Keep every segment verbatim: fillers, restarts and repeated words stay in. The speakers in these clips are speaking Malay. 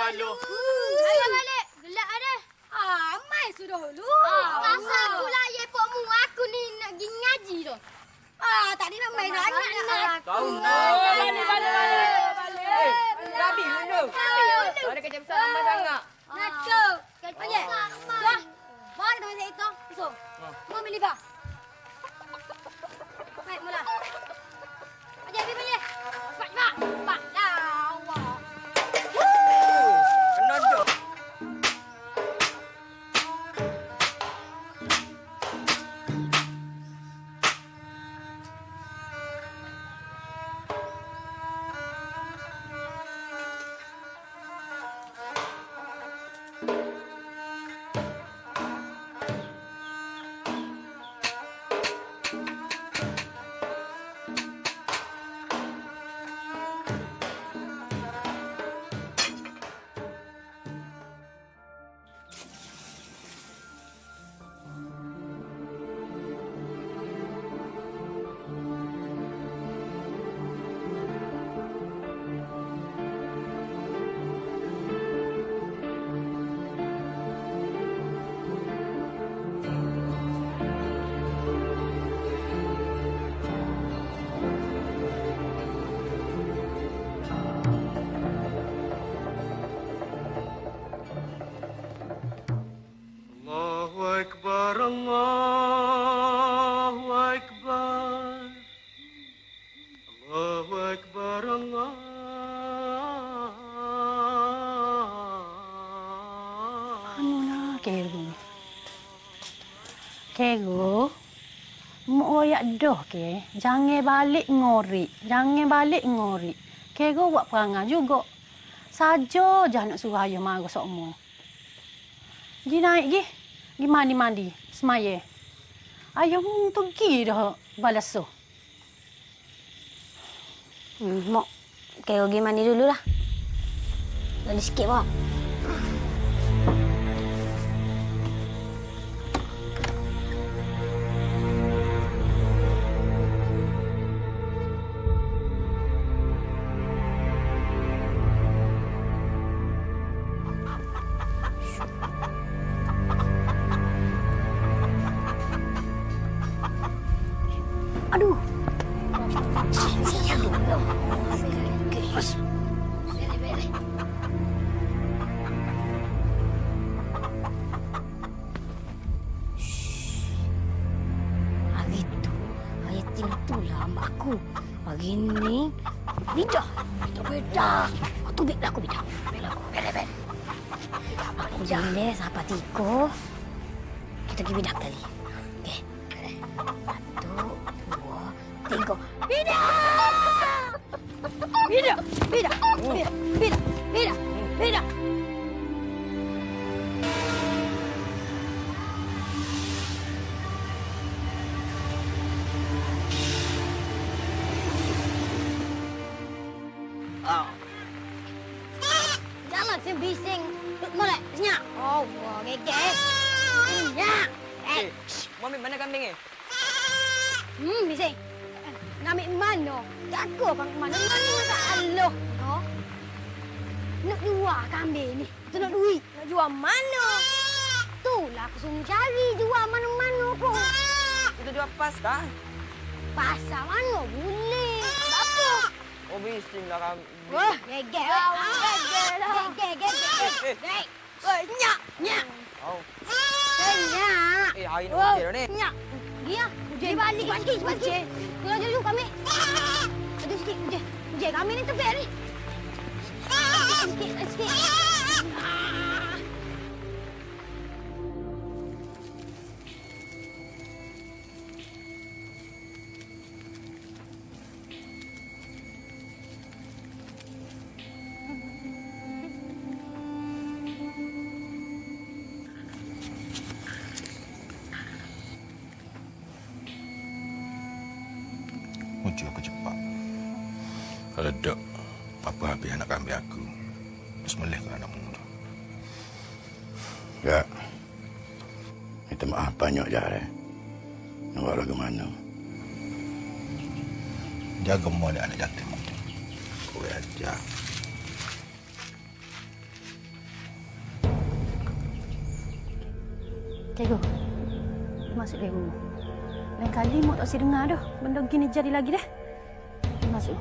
Aduh. Saya balik. Gelak ada. Ah, mai sudah dulu. Ah, pasal pula ye pokmu aku ni nak pergi ngaji tu. Ah, tadi nak main sangat nak. Tahu Balik, nak. balik, balik, balik. Rabi dulu. Ada kecap besar lama sangat. Ngaco. Kecil. Dah. Bawa teman saya itu. Masuk. Mau milih bah. Baik, mula. Ajar, pergi, pergi. Cepat, cepat. Cepat. Dah, Allah. Kena dok. Kego, mau royak doh ke? Jangan balik ngori, jangan balik ngori. Kego buat perangai juga. Saja je nak suruh ayah marah sokmo. Gi naik gi, gi mandi mandi, semaya. Ayah mu tu gi dah balas so. Hmm, mak, kego gi mandi dulu lah. Lagi sikit mak. Aduh. Siap dulu. Bos. Bere-bere. Hari tu, hari itulah mak aku. Hari ni, bidah. Bidah, bidah. Waktu bidah aku bidah. Bidah aku, bere-bere. Aku jadi sampai tiko. Kita pergi bidah kali. Okey. Satu, dua, tiga. Bidah! Bidah! Bidah! Bidah! Bidah! Bidah! Bidah! Jangan bising. Mulai, senyap. Oh, wah, geget. Senyap. Eh, Mau ambil mana kambing ni? hmm, bising. Nak ambil mana? Jaga bang mana? Mana masalah? No? Nak jual kambing ni. Tu nak duit. Nak jual mana? Itulah aku suruh cari. Jual mana-mana pun. Itu jual pas dah. Pasal mana boleh? Apa? Oh, bising lah kambing. Wah, geget. Geget lah. Geget, geget. Geget. Wah, nyak, nyak. Oh. Nyak. Eh, hari ni okey dah ni. Nyak. Pergi lah. Ujian balik. Cepat sikit, cepat sikit. Tolong dulu kami. Ada sikit. Ujian. Ujian kami ni tepek ni. Sikit, sikit, sikit. Muncul aku cepat. Kalau dok, apa habis anak kambing aku. Bismillah ke anak muda. Ya. Minta maaf banyak je, eh. Nak buat lagu mana? Jaga mu anak-anak jantan. Kau ajar. Cikgu. Masuk dia rumah. Lain kali mak tak si dengar dah. Benda gini jadi lagi dah. Masuk.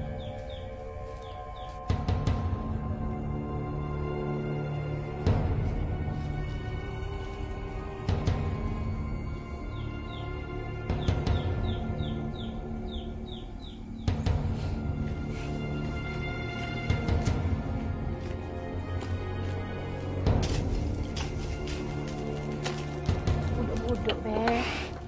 Duduk, Beh.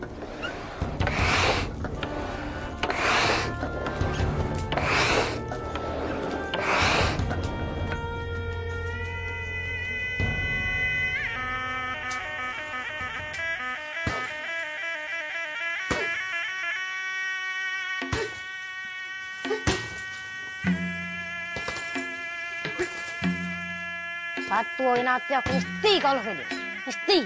Satu hari nanti aku mesti kalau ke dia. Mesti.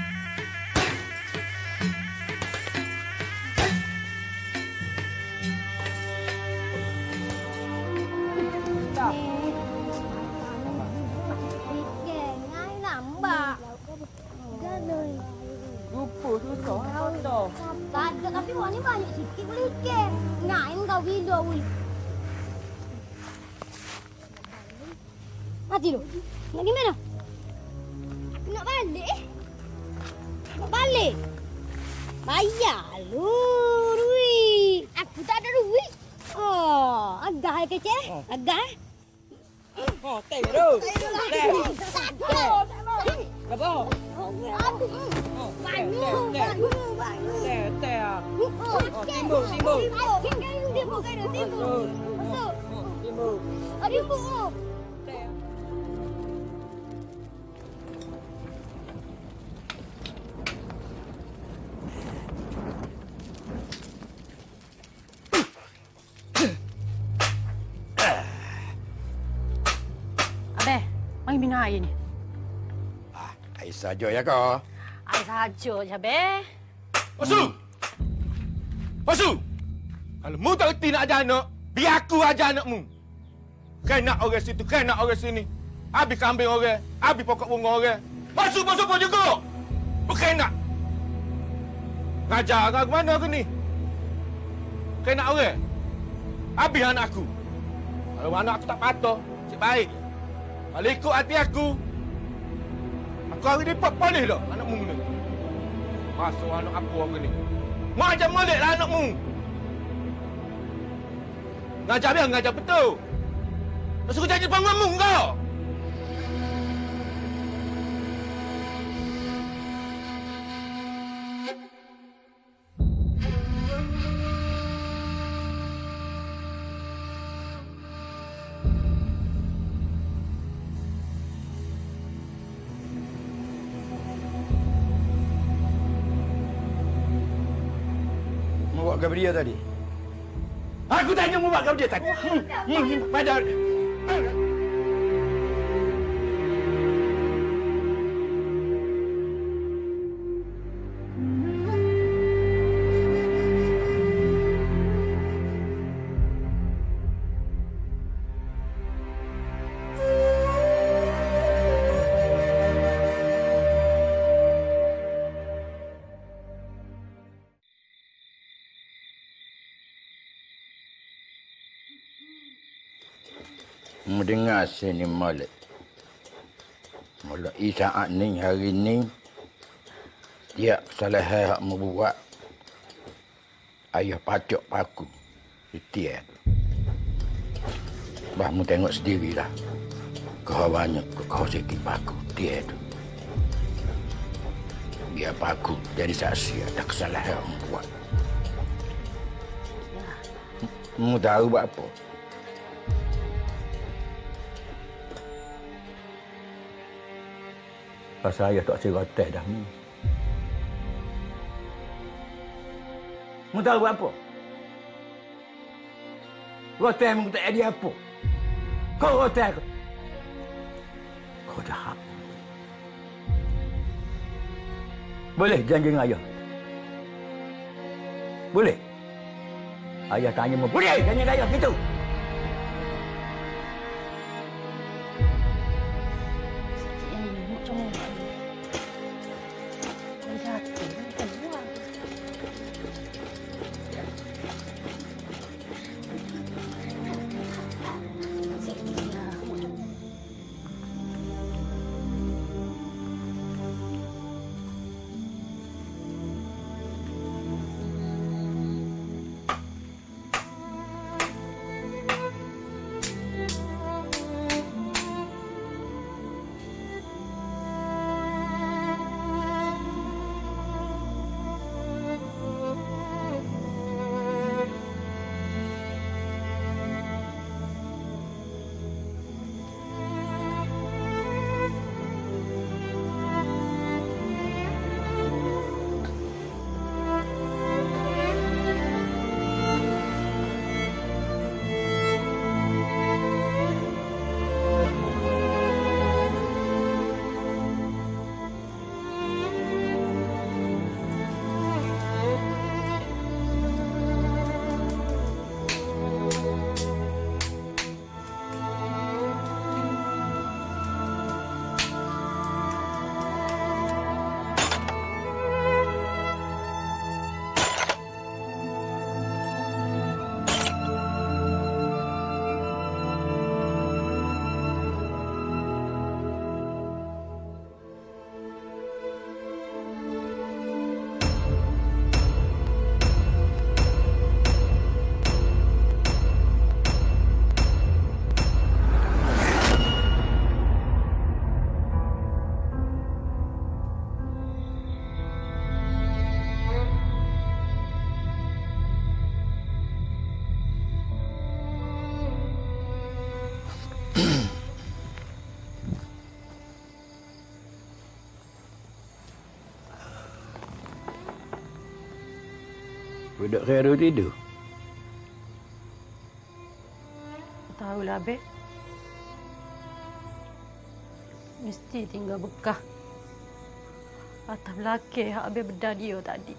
Tak ada, tapi wang ni banyak sikit boleh ikan. Ngain kau gila boleh. Mati tu. Nak pergi mana? Aku nak balik. Nak balik? Bayar lu duit. Aku tak ada duit. Oh, agak hai kecil. Agak. Oh, teh tu. Teh. Teh. Apa? Aduh. Banyu, banyu, banyu. Teh, teh ah. Oh, timbul, timbul. Timbul, timbul, timbul, timbul. Masuk. Timbul. Oh, timbul. Abeh, mai minum air ni. Ah, air saja ya kau. Air saja je, Abeh. Pasu! Pasu! Kalau mu tak reti nak ajar anak, biar aku ajar anakmu. Kan nak orang situ, kan nak orang sini. Habis kambing orang, habis pokok bunga orang. Pasu, pasu pun juga. Bukan nak. Ngajar ke mana ke ni? Kan nak orang. Habis anak aku. Kalau anak aku tak patuh, cik baik. Kalau ikut hati aku, aku hari ni pak boleh dah anakmu ni. Masuk anak apa aku ni? Mau ajar molek lah anakmu. Ngajar dia, ngajar betul. Tak suruh janji bangunmu kau. Mau buat apa dia tadi? Aku tanya mau buat apa dia tadi? Hmm, hmm, pada. Mendengar sini molek. Mulai saat ni hari ni tiap salah hak membuat ayah pacok paku setiap tu. Bah mu tengok sendirilah. Kau banyak kau sikit paku dia tu. Biar paku jadi saksi ada kesalahan yang membuat. Mu tahu buat apa? Pasal ayah tak cerah teh dah. Mu tahu buat apa? Rotai mu tak ada apa? Kau rotai kau. Kau jahat. Boleh janji dengan ayah? Boleh? Ayah tanya mu, boleh janji dengan ayah gitu? Budak Khairul tidur. Tahulah, Abek. Mesti tinggal bekah atas belakang hak Abek bedah dia tadi.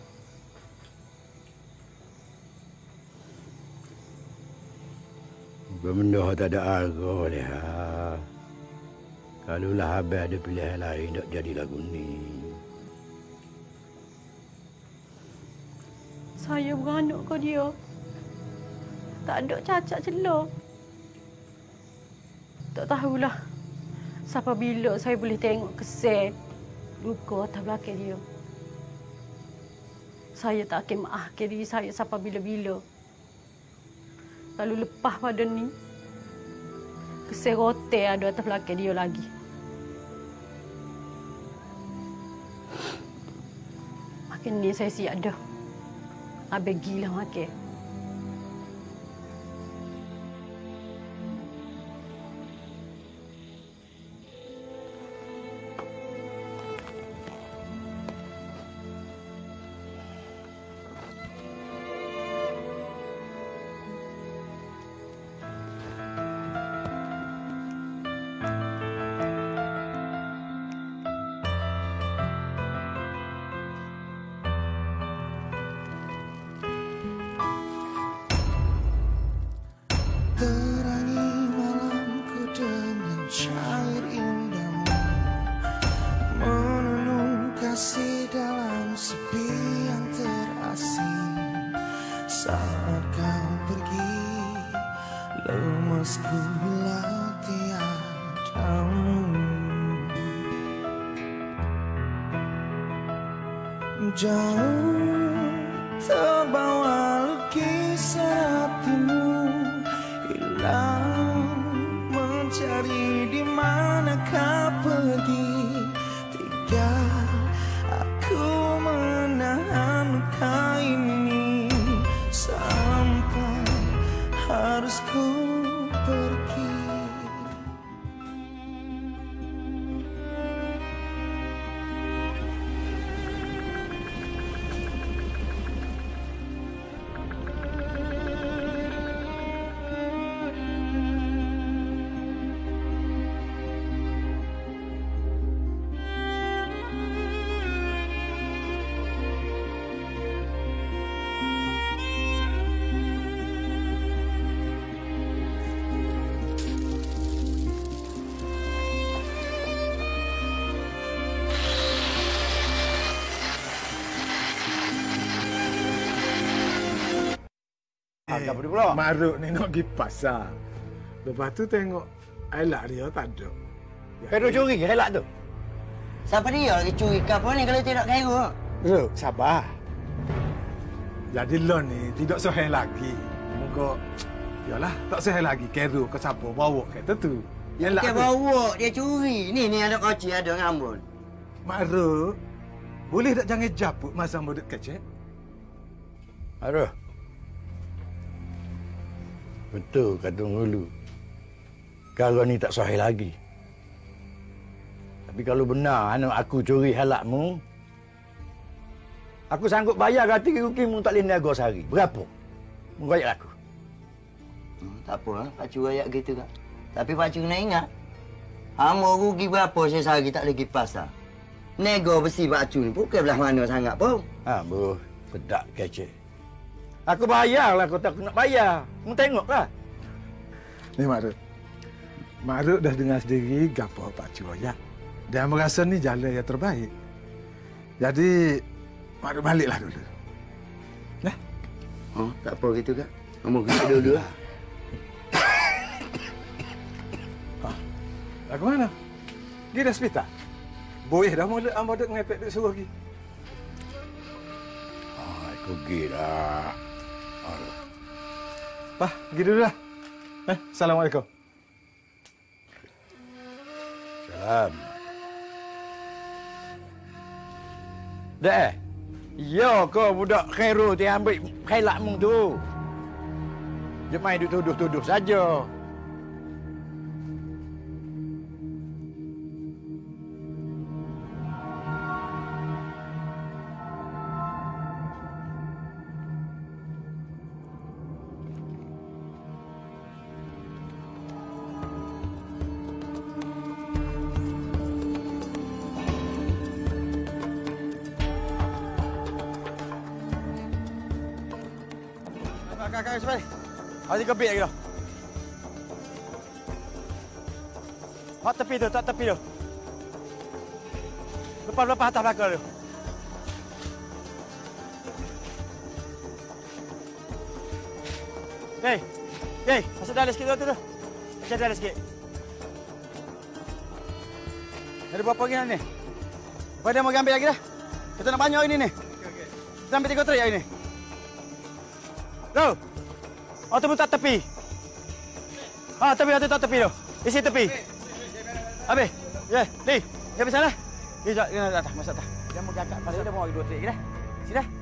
Benda tak ada arah dah. Kalaulah Abang ada pilihan lain, tak jadi lagu ni. Saya beranak ke dia. Tak ada cacat celah. Tak tahulah sampai bila saya boleh tengok kesel luka atas belakang dia. Saya tak akan maafkan diri saya sampai bila-bila. Lalu lepas pada ni, kesel rotel ada atas belakang dia lagi. Makin ni saya siap dah. Habis gila makin. Jauh terbawa lukisan hatimu, hilang mencari di mana kau pergi. Tega aku menahan luka ini sampai harus ku pergi. Apa dia pula? Maruk tengok pergi pasar. Lepas tu tengok helak dia tak ada. Khairul curi helak tu? Siapa dia lagi curi kapal ni kalau tidak Khairul? Ruk, sabar. Jadi lo ni tidak sehel lagi. Moga yalah, tak sehel lagi. Khairul ke siapa bawa kereta tu. Dia bawa, dia curi. Ni ni ada koci, ada ngambun. Maruk, boleh tak jangan japuk masa mudik kecil? Aduh. Betul kata Ngulu. Kalau ni tak sahih lagi. Tapi kalau benar anak aku curi halakmu, aku sanggup bayar ganti rugimu tak boleh niaga sehari. Berapa? Menggoyak aku. Hmm, tak apa, Pak Cik ayat gitu kan. Tapi Pak Cik kena ingat, hama rugi berapa saya sehari tak boleh pergi pasar. Nego besi Pak Cik ni bukan belah mana sangat pun. Ha, bro, pedak kecil. Aku bayarlah kau tak nak bayar. Mu tengoklah. Ni Maruk. Maruk dah dengar sendiri gapo Pak Cik Oyak. Dia merasa ni jalan yang terbaik. Jadi Maruk baliklah dulu. Nah. Oh, tak apa gitu kan. Kamu pergi dulu lah. Lah ke mana? Pergi dah hospital. Boleh dah mula ambo dek ngepek dek suruh pergi. Ah, aku pergi dah. Aduh. Pah, pergi dulu lah. Eh, Assalamualaikum. Salam. Dah. Ya kau budak Khairul dia ambil khailakmu tu. Dia main duk tuduh-tuduh saja. Kakak sebalik. Ada tiga bit lagi dah. Hot tepi tu, tak tepi tu. Lepas-lepas atas belakang tu. Hei, hei, masuk dalam sikit tu tu. Masuk dalam sikit. Ada berapa lagi nak ni? Pada mau ambil lagi dah. Kita nak banyak ini ni. Kita ambil tiga tray hari ni. Tu. Oh, tu pun tak tepi. Ha, tepi, tu tak tepi tu. Isi tepi. Habis. Ya, ni. Ya, habis sana. Ni, jap, ni atas, masuk atas. Dia mau gagak. Pasal dia mau dua tray lagi dah. Sini dah.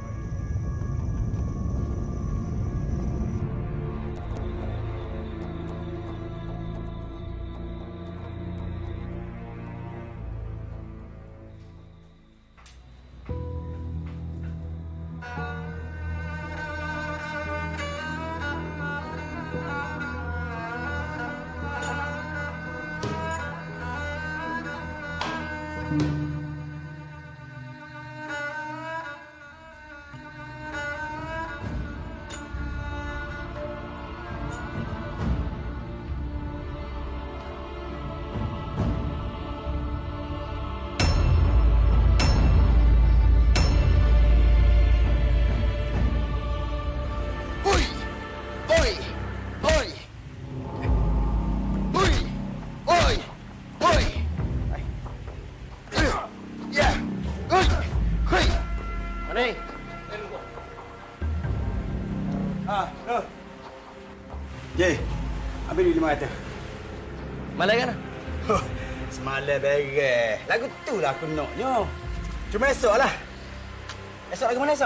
Jay, ambil ni lima ratus. Malam kan? Semalam beres. Lagu tu lah aku naknya. Cuma esok lah. Esok lagu mana esok?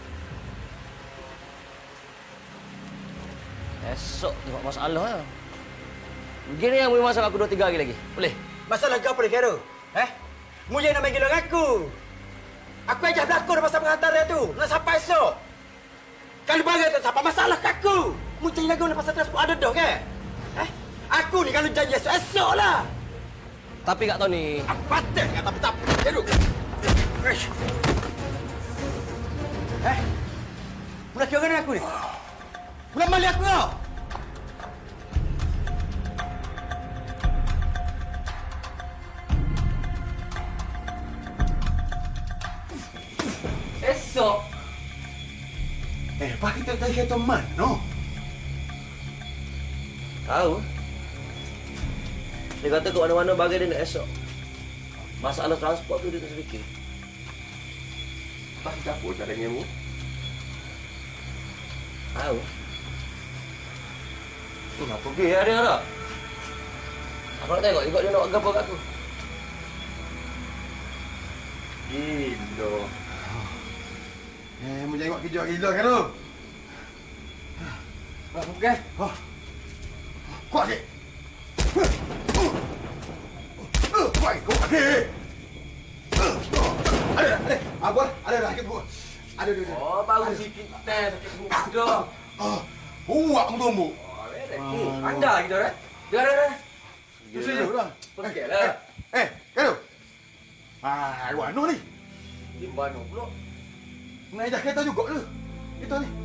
Esok tengok masalah lah. Gini yang boleh masak aku dua tiga hari lagi. Boleh? Masalah kau apa dia kira? Eh? Mu jangan nak main gila dengan aku. Aku ajak berlakon pasal pengantar dia tu. Nak sampai esok. Kalau bagi tak sampai masalah kat aku. Mu jangan lagu nak pasal transport ada dah ke? Eh? Aku ni kalau janji esok, esok lah. Tapi Kak Tony. Aku patah kat tapi-tapi. Duduk. Eh? Mu nak kira dengan aku ni? Mu nak mali aku tau? Esok. Eh, pak kita tak kata mana? Tahu. Dia kata ke mana-mana bagai dia nak esok. Masalah transport tu dia tak sedikit. Pak kita apa caranya mu? Tahu. Tu nak pergi hari ni dah. Aku nak tengok juga dia nak gapo kat aku. Gila. Eh, mu tengok kerja gila kan tu? Nak pergi? Ha. Kuat sikit. Kuat, kuat sikit. Ada, ada. Apa? Ada dah, sakit perut. Ada, ada. Oh, baru sikit teh sakit perut dah. Ah, buat mu tumbuk. Oh, lelaki. Anda kita dah. Dah, dah, dah. Tu sini dah. Pergilah. Eh, kan tu? Ah, luar no ni. Di mana pula? Naik dah kereta juga tu. Itu ni.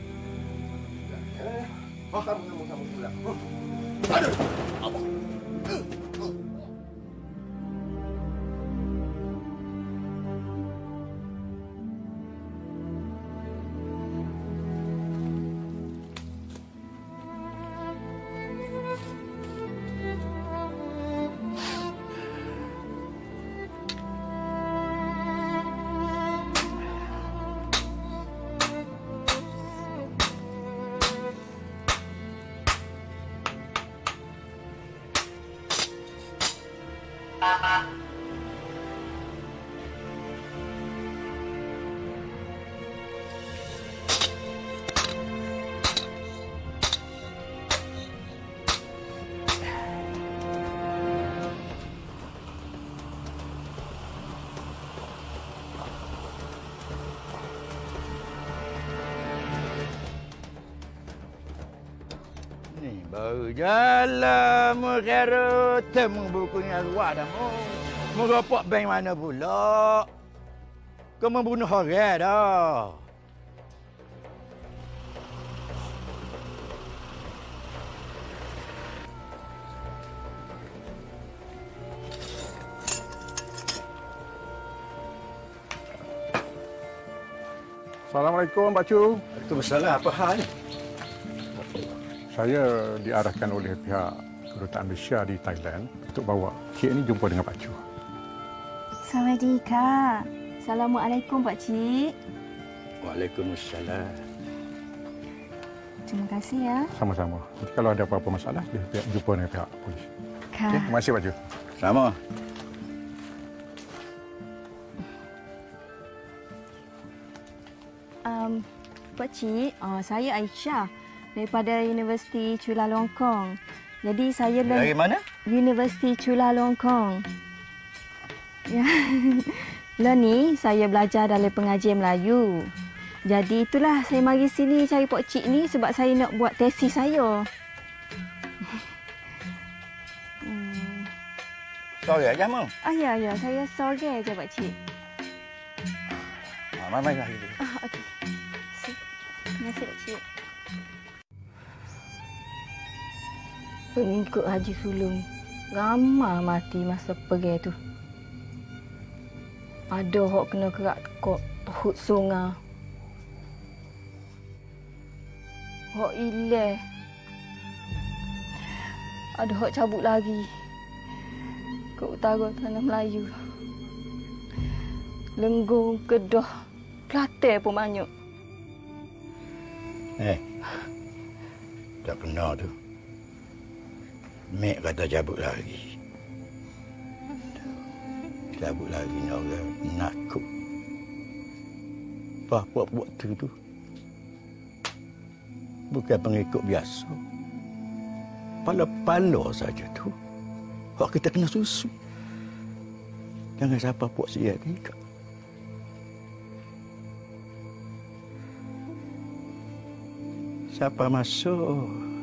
Eh, Oh, sama sama sama pula. Aduh. Apa? Ni baru jalan mu kira temu bukunya luar dah mu. Mu ropok bank mana pula? Kau membunuh orang dah. Assalamualaikum, Pak Cu. Waalaikumsalam. Apa hal? Saya diarahkan oleh pihak Kedutaan Malaysia di Thailand untuk bawa Cik ni jumpa dengan Pak Cu. Sawadika. Assalamualaikum, Pak Cik. Waalaikumsalam. Terima kasih ya. Sama-sama. Nanti kalau ada apa-apa masalah, dia pihak jumpa dengan pihak polis. Kak. Okay, terima kasih, Pak Cu. Sama. Um, Pak Cik, uh, saya Aisyah daripada Universiti Chulalongkorn. Jadi saya Dari mana? Universiti Chulalongkorn. Ya. Lah ni saya belajar dalam pengajian Melayu. Jadi itulah saya mari sini cari Pak Cik ni sebab saya nak buat tesis saya. hmm. Sorry aja, Mam. Ah ya ya, saya sorry aja Pak Cik. Ah, mai mai lah. Ah okey. Terima kasih Pak Cik. Pengikut Haji Sulung ramai mati masa pergi tu. Ada hok kena kerak tekuk tuhut sungai. Hok ilah. Ada hok cabut lagi ke utara tanah Melayu. Lenggong, Kedah, Kelantan pun banyak. Eh, tak kena tu. Mek kata cabut lagi. Cabut lagi ni orang nakut. Apa buat-buat tu tu? Bukan pengikut biasa. Pala-pala saja tu. Hak kita kena susu. Jangan siapa buat siap ni. Siapa masuk?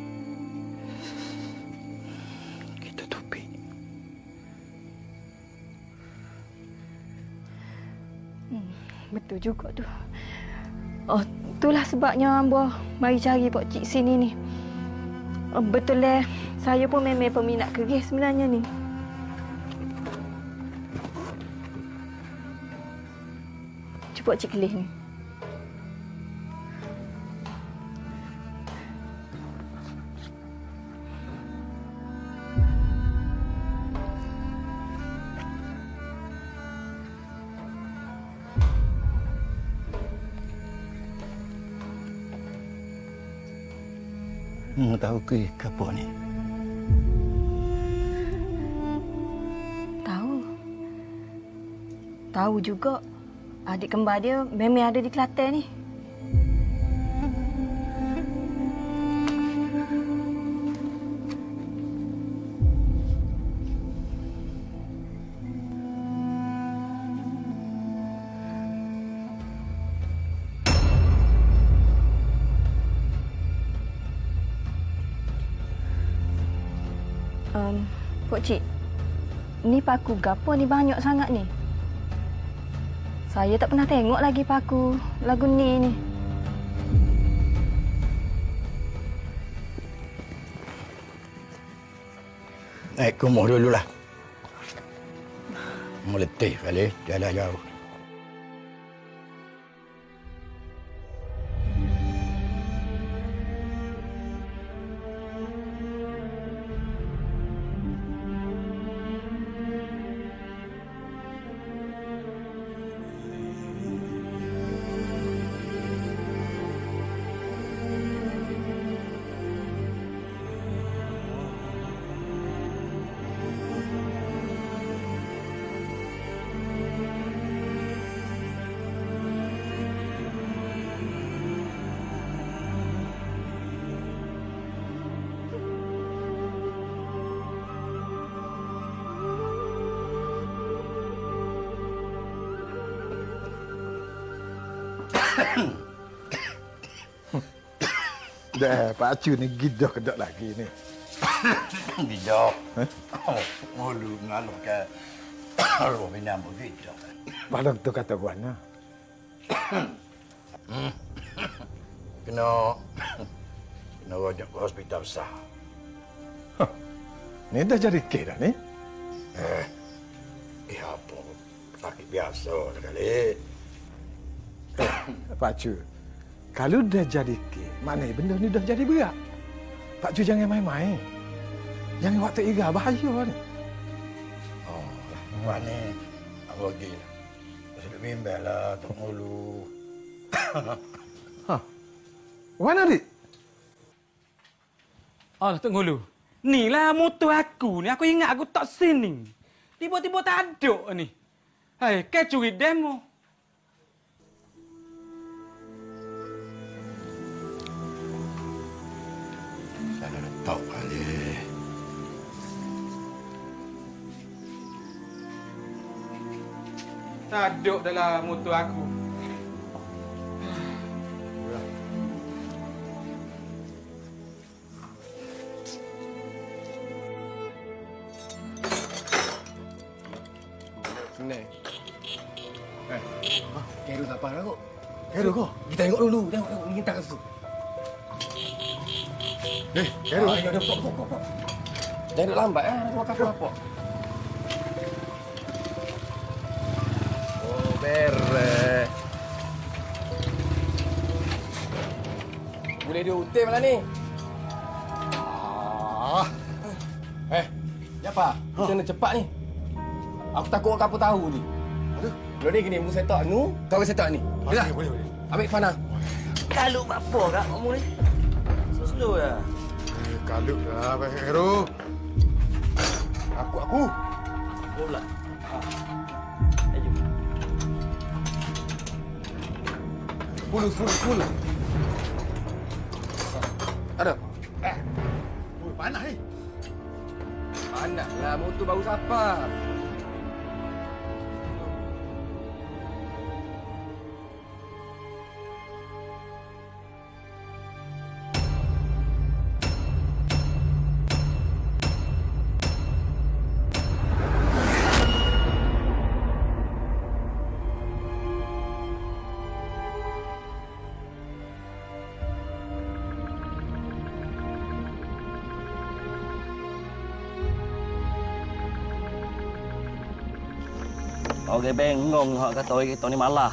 Betul juga tu. Oh, itulah sebabnya Ambo mari cari Pak Cik sini ni. Oh, betul lah. Saya pun memang peminat keris sebenarnya ni. Cuba Pak Cik kelis ni. Hmm, tahu ke apa ni? Tahu. Tahu juga. Adik kembar dia memang ada di Kelantan ni. Um, Pak Cik, ni paku gapo ni banyak sangat ni? Saya tak pernah tengok lagi paku lagu ni ni. Naik kumuh dululah. Meletih kali, jalan jauh. Dah, Pak Cu ni gidah kedok lagi ni. Gidah? Oh, mulu ngalur ke arwah binam gidah. Padang tu kata guana. Kena kena rojak ke hospital besar. Ni dah jadi kes dah ni? Eh, eh apa? Sakit biasa kali. Eh, Pak Cu. Kalau dah jadi kek, mana benda ni dah jadi berat. Pak Cu jangan main-main. Jangan waktu iga bahaya ni. Oh, mana? Apa lagi? Sudah bimbel lah, tak mulu. Ha. Mana dik? Oh, Tok Ngulu. Ni lah motor aku ni. Aku ingat aku tak sini. Tiba-tiba tak ada ni. Hai, kau curi demo. Saya dah tahu kali. Tak ada dalam motor aku. Senang. Eh, Kero tak apa lah kok. Kero kok. Kita tengok dulu. Tengok, tengok. Minta kat situ. Eh, Kero. Ayo, ayo, pok, pok, pok. Jangan duduk lambat, eh. Nak buat apa-apa. Oh, beres. Boleh dia utir malam ni. Ah. Eh, siapa? Kita nak cepat ni. Aku takut orang kapal tahu ni. Aduh. Kalau ni gini, mu setak nu, kau setak ni. Boleh, boleh, boleh. Ambil Fana. Kalau apa kak kamu ni? Slow ya. Eh, kalau lah, Pak Hero. Aku, aku. Aku pula. Ayo. Sepuluh, sepuluh, sepuluh. Ada. Eh. Oh, panas ni. Panas lah, motor baru siapa? Orang bengong hak kata orang kita ni malah.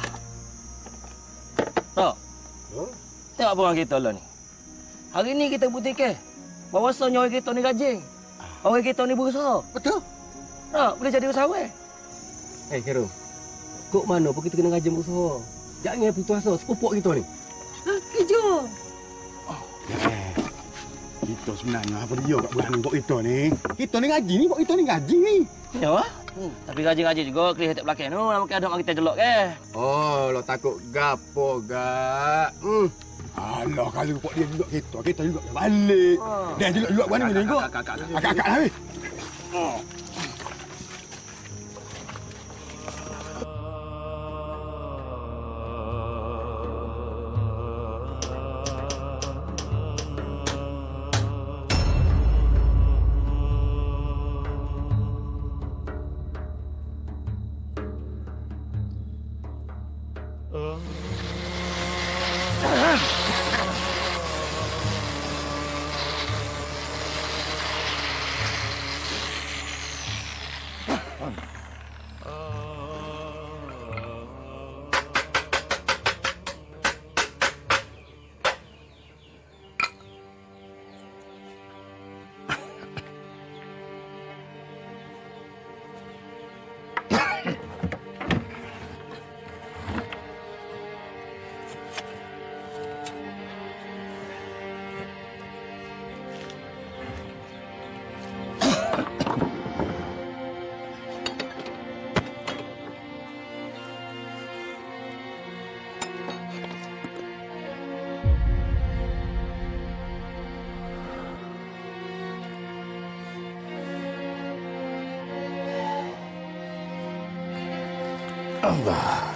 Tak? Huh? Tengok apa orang kita lah ni. Hari ni kita buktikan bahawasanya orang kita ni rajin. Orang kita ni berusaha. Betul. Tak, boleh jadi usahawan. Eh, hey, Kero. Kok mana pun kita kena rajin berusaha. Jangan putus asa sepupuk kita ni. Ha, kerja. Oh, eh. Kita sebenarnya apa dia kat bulan buat kita ni? Kita ni gaji ni, buat kita ni gaji ni. Ya, wah? Hmm. Tapi gaji-gaji juga kelih tak belakang tu, mungkin ada orang kita jelok ke. Oh, lo takut gapo gak? Hmm. Alah, kalau buat dia jelok kita, kita jelok dia balik. Oh. Dia jelok-jelok mana ni kau? Akak-akak lah weh. Oh. Allah.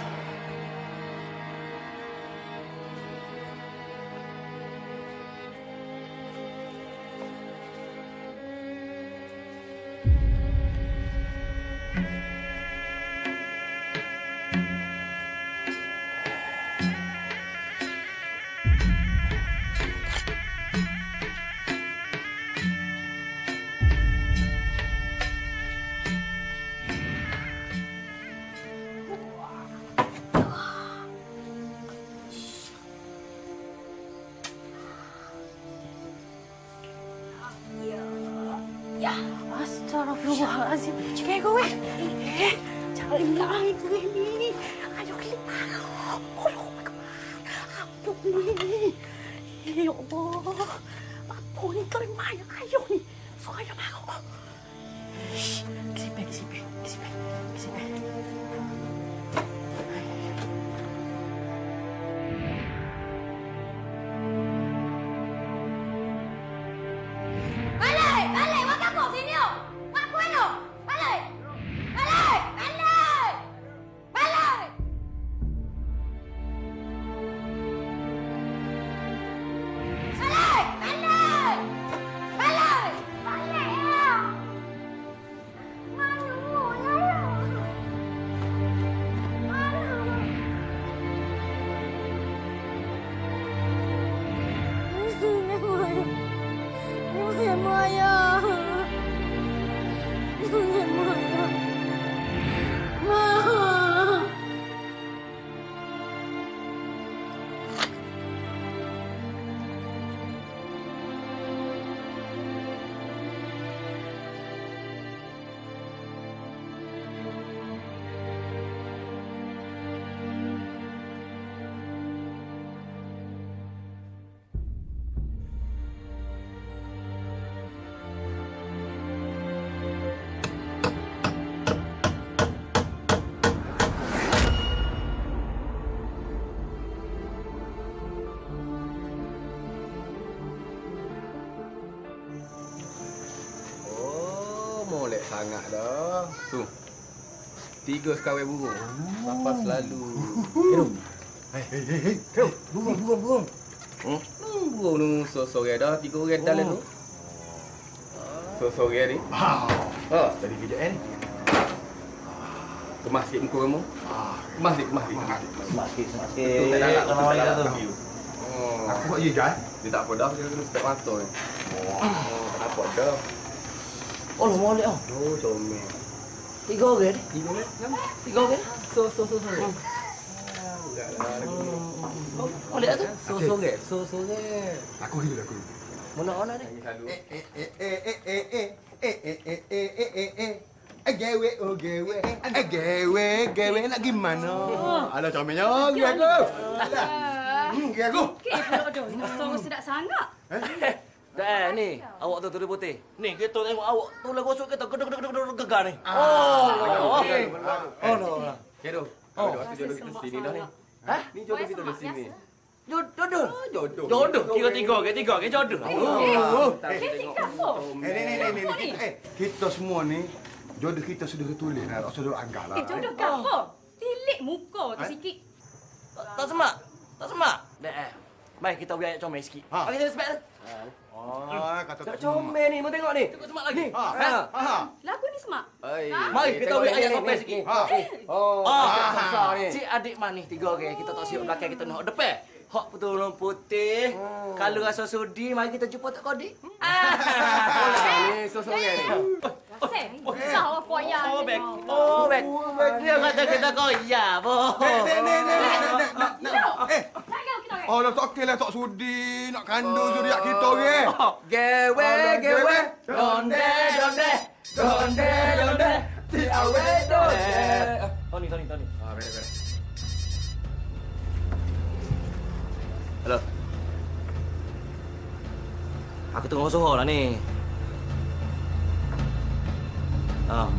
Astagfirullahalazim. Cik gue. Eh, jangan lari gue ni. Ayo kelip. Allah. Apa ni? Ya Allah. Apa ni terima ya ayo ni. Saya mau. Kesipek, kesipek, kesipek, kesipek. Balik! Balik! Wak kamu sini oh! Wak aku eno! Balik! Balik! Balik! Balik! Balik! Balik! Balik! Balik ya! Mana ya? Mana? Maya. Maya. Ma. Molek sangat dah. Tu. Tiga sekawai burung. Papa selalu. Hidup. Hei, hei, hei, hei. Hidup. Burung, burung, burung. Hmm? Burung tu sore dah. Tiga orang dalam tu. Sore ni. Ha. Ha. Tadi kejap ni. Kemas sikit muka kamu. Kemas sikit, kemas sikit. Kemas sikit, kemas sikit. Betul, tak nak kena orang tu. Aku buat je, Jai. Dia tak apa dah. Dia kena step mata ni. Oh, tak apa dah. Oh, lu molek oh. Oh, comel. Tiga orang ni. Tiga orang? Tiga orang. So, so, so, so. Molek tu. So, so, so, so, so. Aku hidup aku. Mana mana ni? Eh, eh, eh, eh, eh, eh, eh, eh, eh, eh, eh, eh, eh. Gawe, oh gawe, gawe, gawe nak gimana? Alah comelnya, gigi aku. Alah, gigi aku. Okey, pula dah. Song sedap sangat. Dah ni, awak tu tulis putih. Ni kita tengok awak tu lah gosok kita gedeg gedeg gedeg gegar ni. Oh, okey. Oh no. Kero. Oh, kita jodoh kita sini dah ni. Hah? Ni jodoh kita di sini. Jodoh. Jodoh. Jodoh. Tiga tiga ke tiga ke jodoh. Oh. Eh, kenapa? Eh, ni ni ni ni. Eh, kita semua ni jodoh kita sudah tertulis dah. Sudah anggap lah. Eh, jodoh kenapa? Tilik muka tu sikit. Tak semak. Tak semak. Dah. Baik kita biar comel sikit. Bagi dia sebab. Oh, kata tak comel ni, mau tengok ni. Tengok semak lagi. Ha. Ha. Lagu ni semak. Mari kita biar ayat sampai sikit. Oh. Ah, cik adik manis tiga orang. Kita tak siap belakang, kita nak depan. Hak petulung putih. Kalau rasa sudi, mari kita jumpa Tok Kodik. Ah. Ni sosok ni. Sen, sah apa ya? Oh, bek. Oh, bek. Dia kata kita koyak, boh. Ni ni ni ni. Eh. Oh, lah tak okey lah, tak sudi nak kandung zuriat kita orang. Gewe, gewe. Donde, donde. Donde, donde. Di awe, donde. Tony, Tony, Tony. Ah, beres, beres. Halo. Aku tengok Soho lah ni. Ah.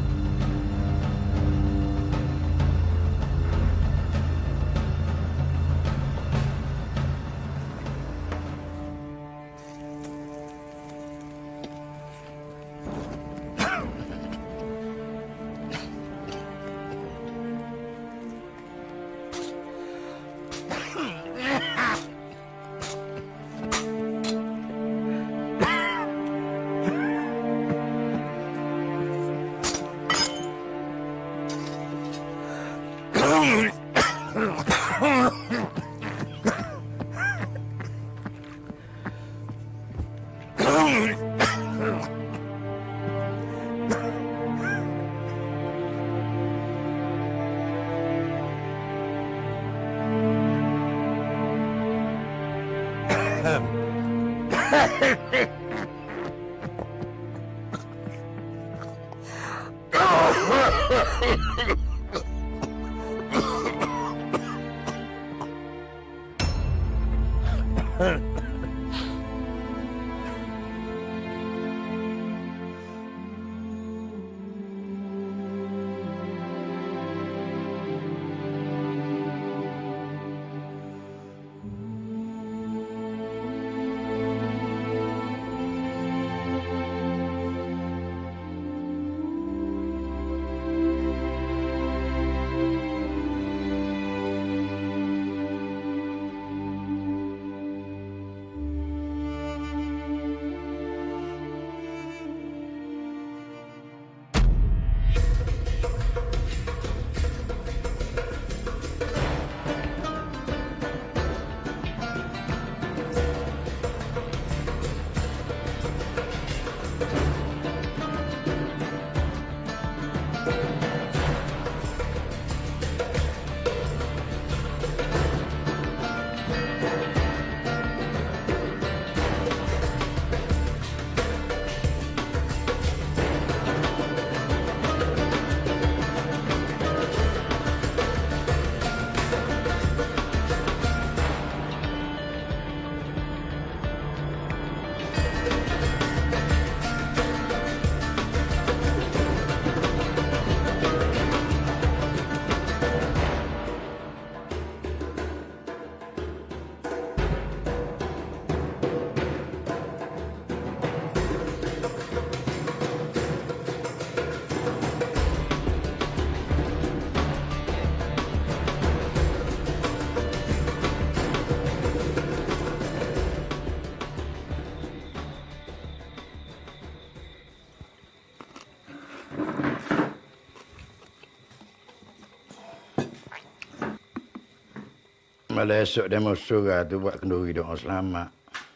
Malah esok demo surah tu buat kenduri doa selamat.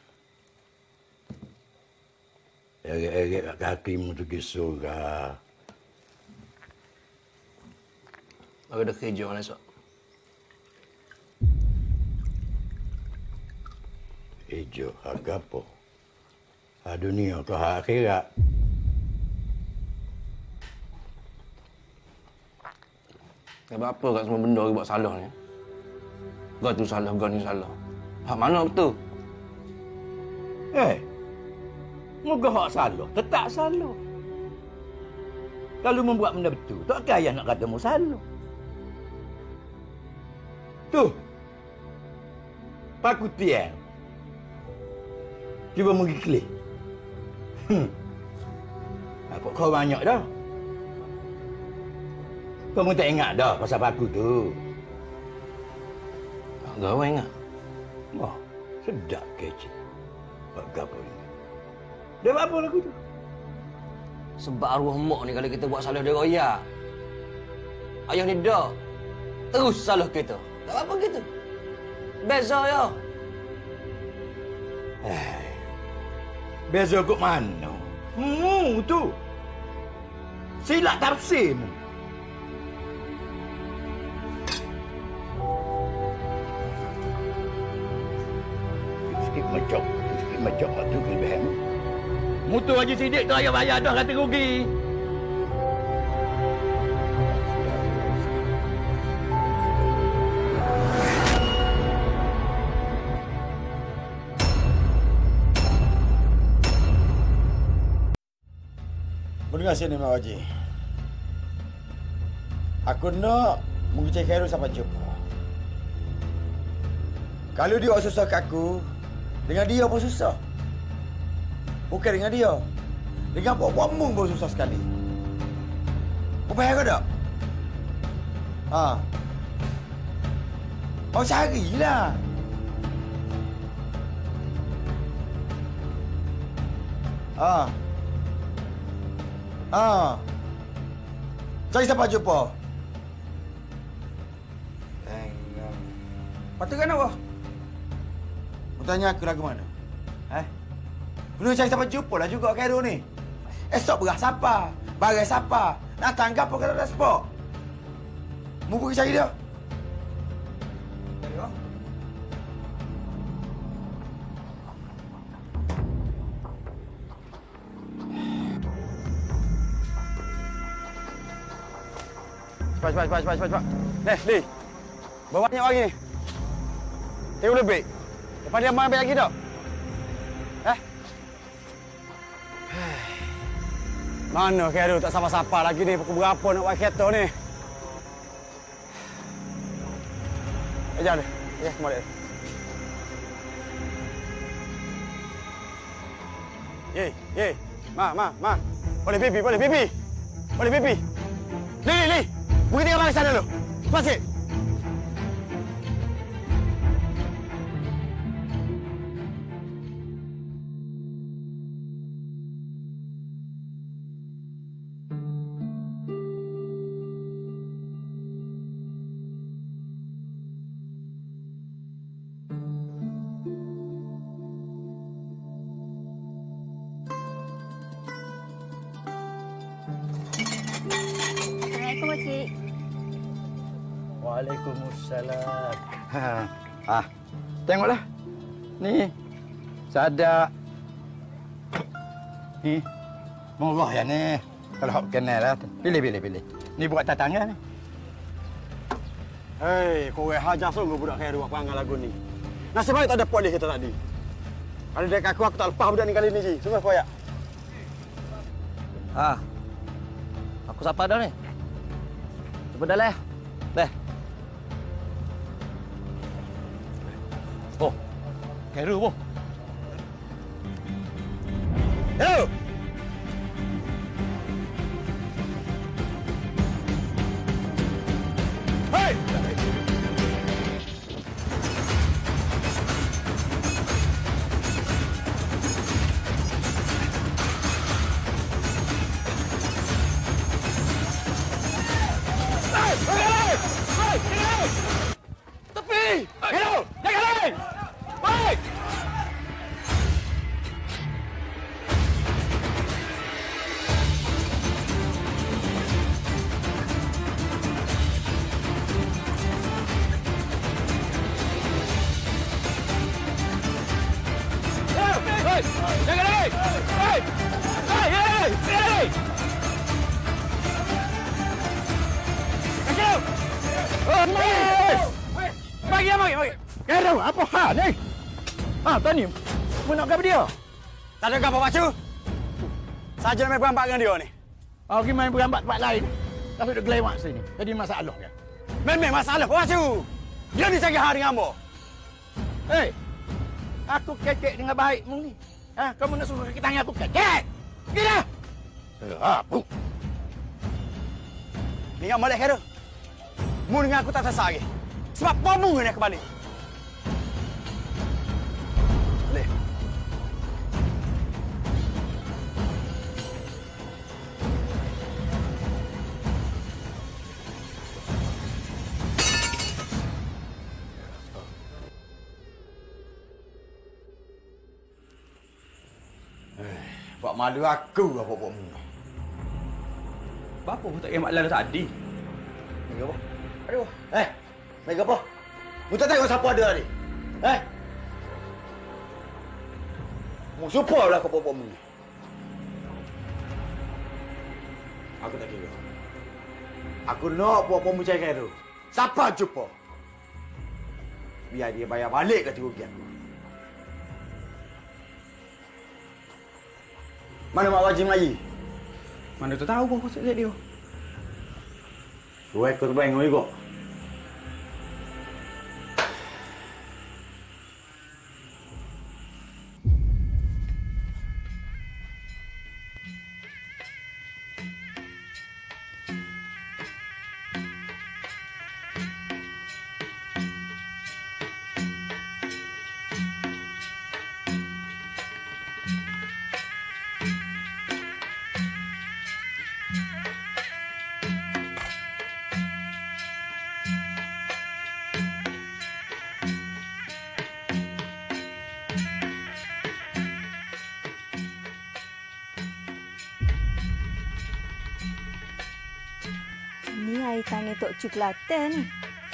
Eret-eret kakimu tu pergi surah. Aku dah kerja mana esok? Hijau, harga apa? Ha dunia ke ha akhirat? Sebab apa kat semua benda aku buat salah ni? Kau tu salah, kau ni salah. Hak mana betul? Eh, moga hak salah, tetap salah. Kalau membuat benda betul, tak kaya nak kata mu salah. Tu, Pak Kutian. Cuba mengiklik. Hmm. Apa kau banyak dah? Kau tak ingat dah pasal paku tu? Tak tahu ingat. Wah, sedap kecil. Pak gapo ini? Dia buat apa lagu tu? Sebab arwah mak ni kalau kita buat salah dia royak. Ayah ni dak. Terus salah kita. Tak apa gitu. Beza ya. Eh. Beza kok mana? Hmm, tu. Silap tafsirmu. Sikit macam, sikit macam tu lebih. Mutu Haji Sidik tu ayah bayar dah kata rugi. Dengar sini Mak Haji. Aku nak mengucap Khairul sampai jumpa. Kalau dia susah kat aku, dengan dia pun susah. Bukan dengan dia. Dengan buat-buat mung pun susah sekali. Kau faham ke tak? Ha. Kau carilah. Ha. Ha. Cari siapa jumpa? Tengok. Patutkan apa? Kau tanya aku lagu mana? Eh? Kena cari siapa jumpa lah juga Khairul ni. Esok beras siapa? Barai siapa? Nak tanggap apa kata respok? Mu pergi cari dia. Tengok. cepat, cepat, cepat, cepat, cepat. Nih, Li. Bawa banyak orang ni. Tengok lebih. Lepas dia main lagi tak? Eh? Mana Khairul tak siapa-siapa lagi ni. Pukul berapa nak buat kereta ni? Ajar dia. Ya, kembali. Ye, ye. Ma, ma, ma. Boleh pipi, boleh pipi. Boleh pipi. Li, li, li. Pergi tinggal balik sana dulu. Cepat sikit. Assalamualaikum, Pakcik. Waalaikumsalam. Ha. Ah. Tengoklah. Ni. Sadak. Ni. Murah ya ni. Kalau hok kenal lah. Pilih, pilih, pilih. Ni buat tatangnya ni. Hei, kau hajar sungguh budak Khairul buat perangai lagu ni. Nasib baik tak ada polis kita tadi. Kalau dia aku, aku tak lepas budak ni kali ni, Ji. Sungguh koyak. Ha. Aku siapa dah ni? Cuba dah lah. Dah. Oh. Khairul, boh. Khairul! Hei! Tepi! Khairul! Jangan lari! Baik! Hei! Jangan lari! Hei! Hei! Hei! Hei! Khairul! Hei! Bagi, bagi, bagi. Khairul, apa hal ni? Ha, tani. Mu nak apa dia? Tak ada apa, Pak Cu. Saja main berampak dengan dia ni. Oh, pergi main berampak tempat lain. Tapi duduk gelewak sini. Jadi masalah kan? Memang masalah, Pak Cu. Dia ni cakap hari dengan Ambo. Hei, aku kekek dengan baikmu ni. Ha, kamu nak suruh kaki tangan aku kekek? Pergi dah! Apa? Ingat balik, Khairul. Mu dengan aku tak terasa lagi. Sebab kamu yang nak kembali. Boleh. Eh, buat malu aku apa-apa mu. Bapa pun tak ingat maklum tadi. Tengok apa? Aduh. Eh, naik apa? Mu tak tengok siapa ada ni? Eh? Mu supaya lah kau mu. Aku tak kira. Aku nak buat mu cakap tu. Siapa jumpa? Biar dia bayar balik ke kerugian aku. Mana Mak Wajib lagi? Mana tu tahu apa maksud dia? Dua ekor bang juga. Ni air tangan Tok Cu Kelantan ni.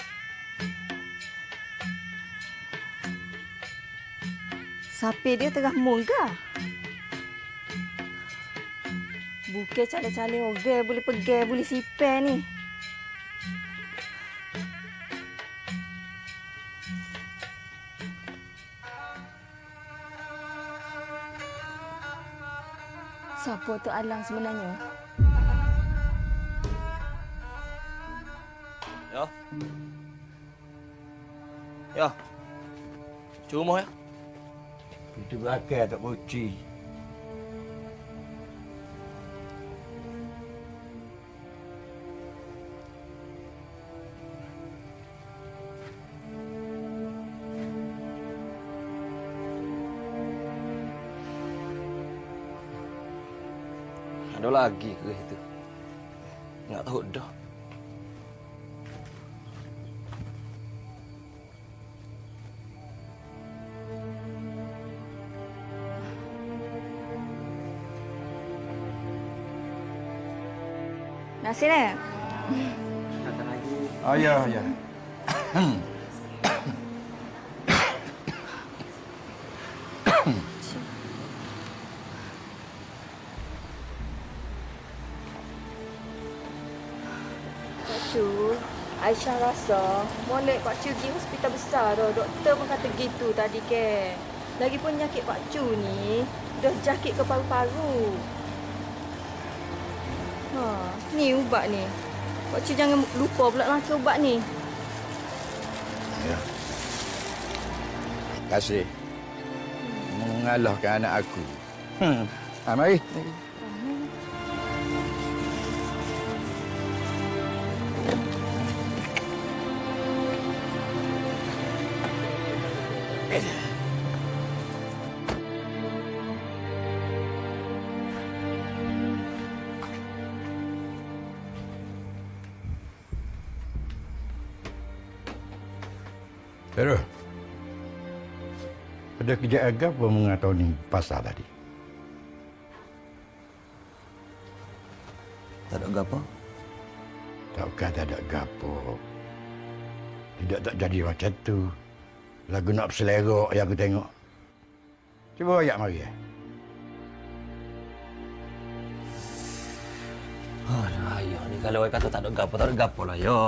Sapi dia tengah munggah. Bukan cale-cale orang boleh pergi, boleh sipai ni. Siapa tu Alang sebenarnya? Ya. Ya. Cuma ya. Itu belakang tak buci. Ada lagi ke itu? Nggak tahu dah. Nasir eh? Oh ya, ya. Cu, Aisyah rasa molek Pak Cu pergi hospital besar dah. Doktor pun kata gitu tadi ke. Lagipun penyakit Pak Cu ni dah jakit ke paru-paru. Ha, ni ubat ni. Pak Cu jangan lupa pula makan ubat ni. Ya. Terima kasih. Mengalahkan anak aku. Hmm. Ha, mari. Terus. Ada kerja agak apa mengatakan ni pasal tadi? Tak ada gapo? Tak kata ada gapo. Tidak tak jadi macam tu. Lagu nak berselera yang aku tengok. Cuba ayak mari. Eh? Alah, ayah ni kalau ayah kata tak ada gapo, tak ada gapo lah, ya.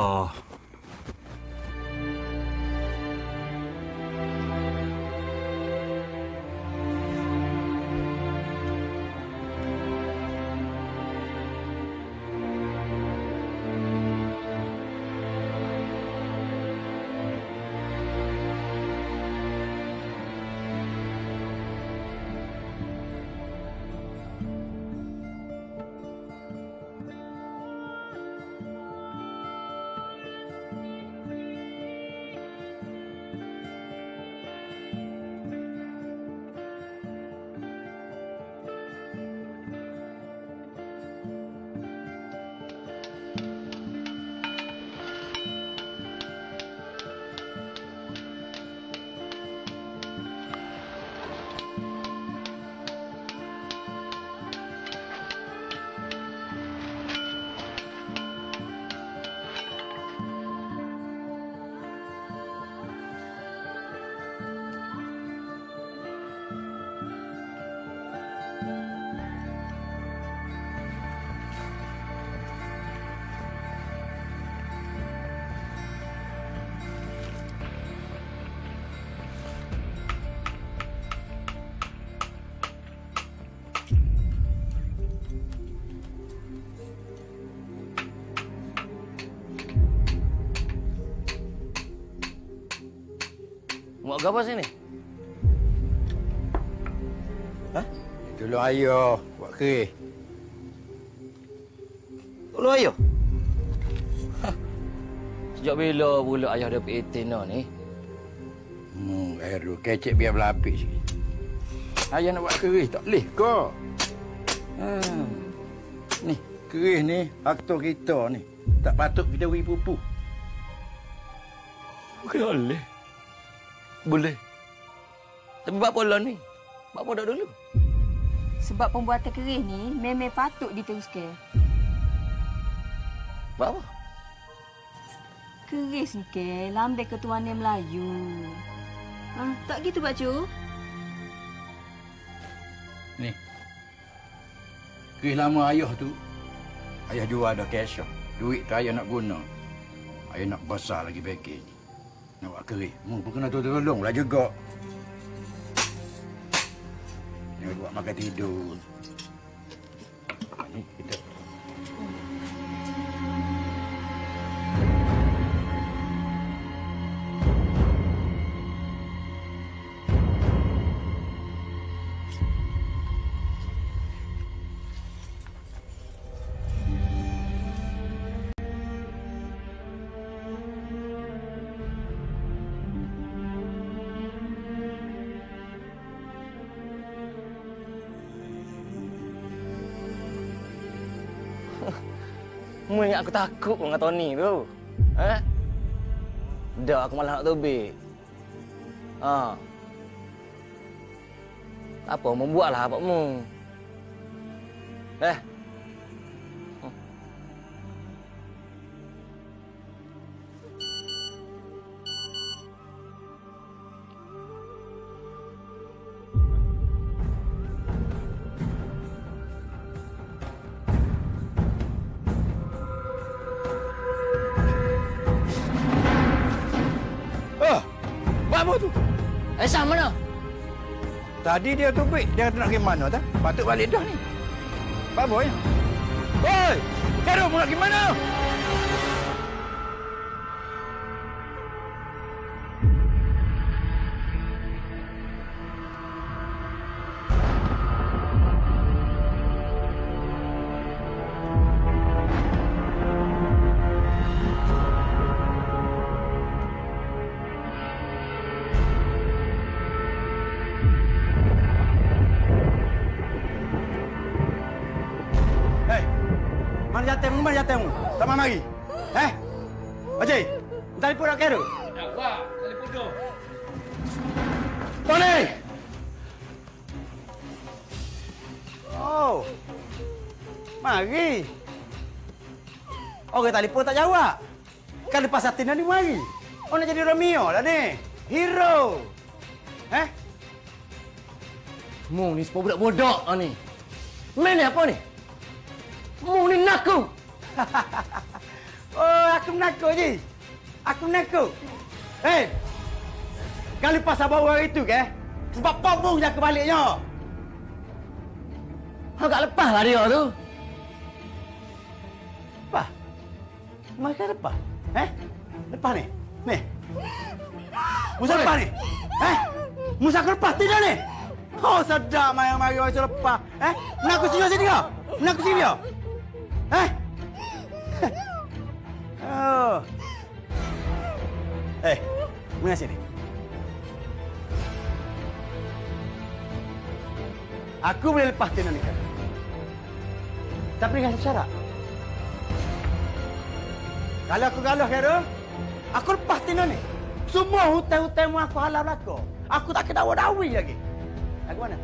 Buat apa sini? Hah? Tolong ayah buat kerih. Tolong ayah? Sejak bila pula ayah ada P A T ni? Hmm, Aero, kecek biar berlapis sikit. Ayah nak buat kerih tak boleh ke? Hmm. Ni, kerih ni, aktor kita ni. Tak patut kita beri pupu. Boleh. Boleh. Tapi buat apa lah ni? Buat apa dah dulu? Sebab pembuatan kerih ni memang patut diteruskan. Buat apa? Keris ni ke, lambang ketuanan Melayu. Ah, tak gitu Pak Cu? Ni. Kerih lama ayah tu. Ayah jual dah cash. Duit tu ayah nak guna. Ayah nak besar lagi package. Nak buat kerih. Mu pun kena tolong lah juga. Ni buat makan tidur. ni kita. Mu ingat aku takut dengan Tony tu. Eh? Dah aku malah nak tobek. Ha. Tak apa, membuatlah apa mu. Eh. Apa tu? Esam mana? Tadi dia tubik, dia kata nak pergi mana tak? Patut balik dah ni. Pak Boy. Oi! Karo mau nak pergi mana? Mana jateng, mana jateng? Sama mari. Eh? Haji, telefon nak kira? Ya, Pak. Telefon tu. Tony! Oh. Mari. Orang telefon tak jawab. Kan lepas Satina ni mari. Oh nak jadi Romeo lah ni. Hero. Eh? Mu ni sepuluh budak bodoh ah ni. Main ni apa ni? Mu ni naku. Oh, aku menaku je. Aku menaku. Eh. Kan lepas abang orang itu ke? Sebab pabung je kebaliknya. Agak lepas lah dia tu. Lepas? Mereka lepas? Eh? Lepas ni? Ni? Musa lepas ni? Eh? Musa aku lepas tidak ni? Oh, sedap mari-mari orang lepas. Eh? Nak aku sini sini kau? Nak aku sini kau? Eh? Oh. Eh, mana sini? Aku boleh lepas Tina nikah. Tapi dengan syarat. Kalau aku galah kira, aku lepas Tina ni. Semua hutang-hutangmu aku halal aku. Aku tak kena dawi lagi. Lagu mana?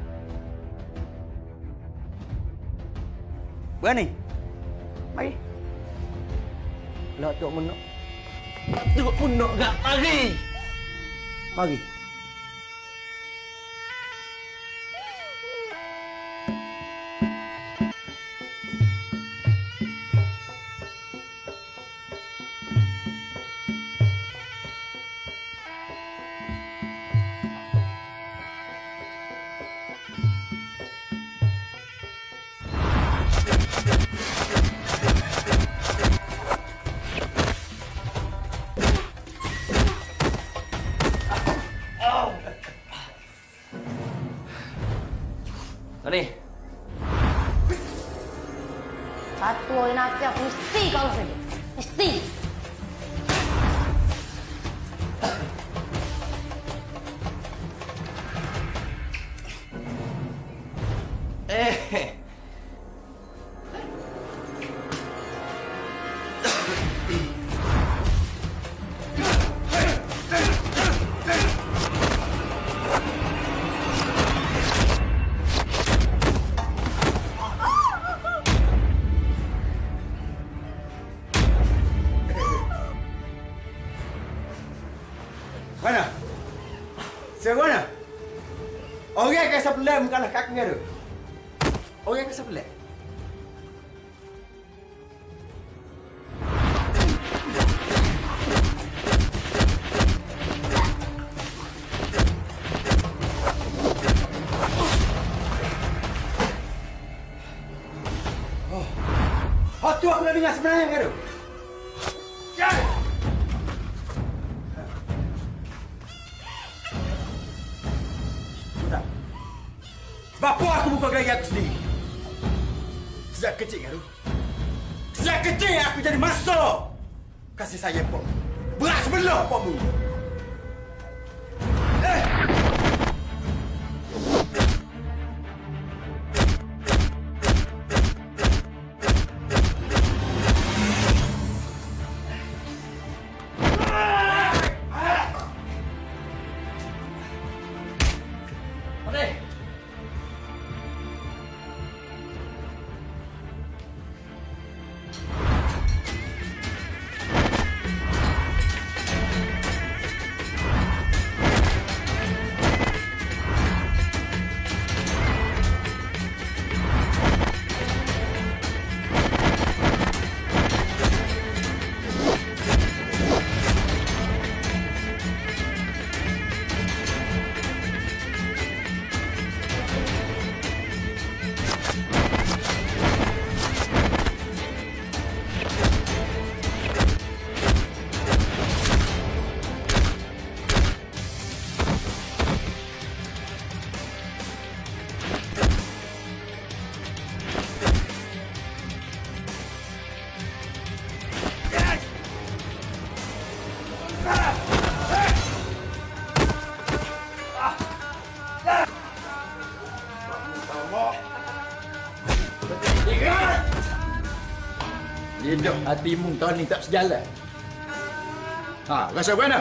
Berani? Mari. Lah tok menok. Tok menok gak mari. Mari. Tadi. Satu orang nanti aku mesti kau saja. Mesti. Eh. Mana? Siapa mana? Orang yang sebelah bukanlah kaki dia. Orang yang sebelah. dengar sebenarnya kan tu? Ya. Tak. Sebab apa aku buka gerai aku sendiri? Sejak kecil kan tu? Sejak kecil aku jadi masuk. Kasih sayang pok. Berat sebelah pokmu. Eh! Hidup hatimu tahun ni tak sejalan. Ha, rasa mana?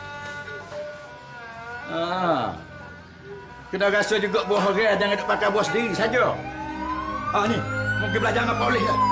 Ha. Kena rasa juga buah orang jangan duk pakai buah sendiri saja. Ha ni, mungkin belajar dengan polis dah.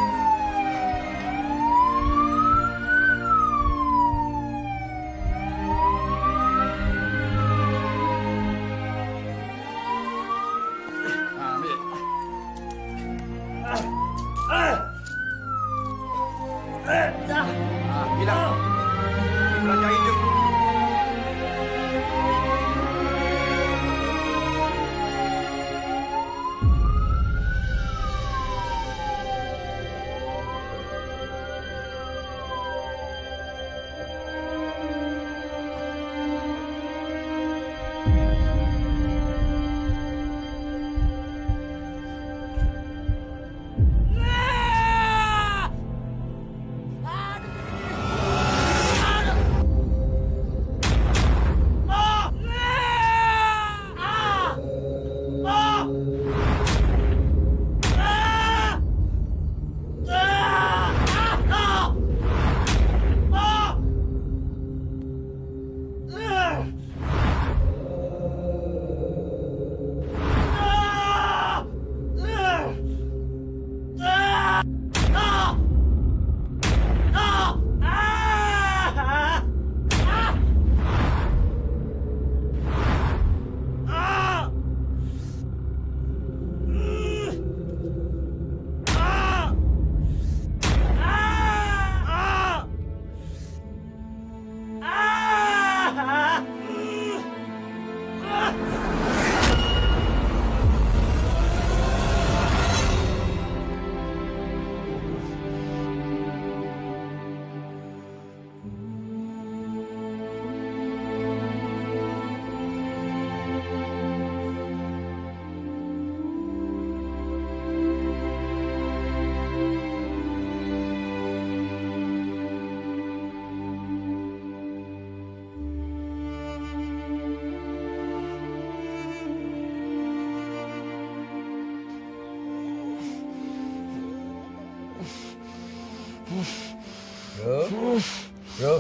Bro. Bro.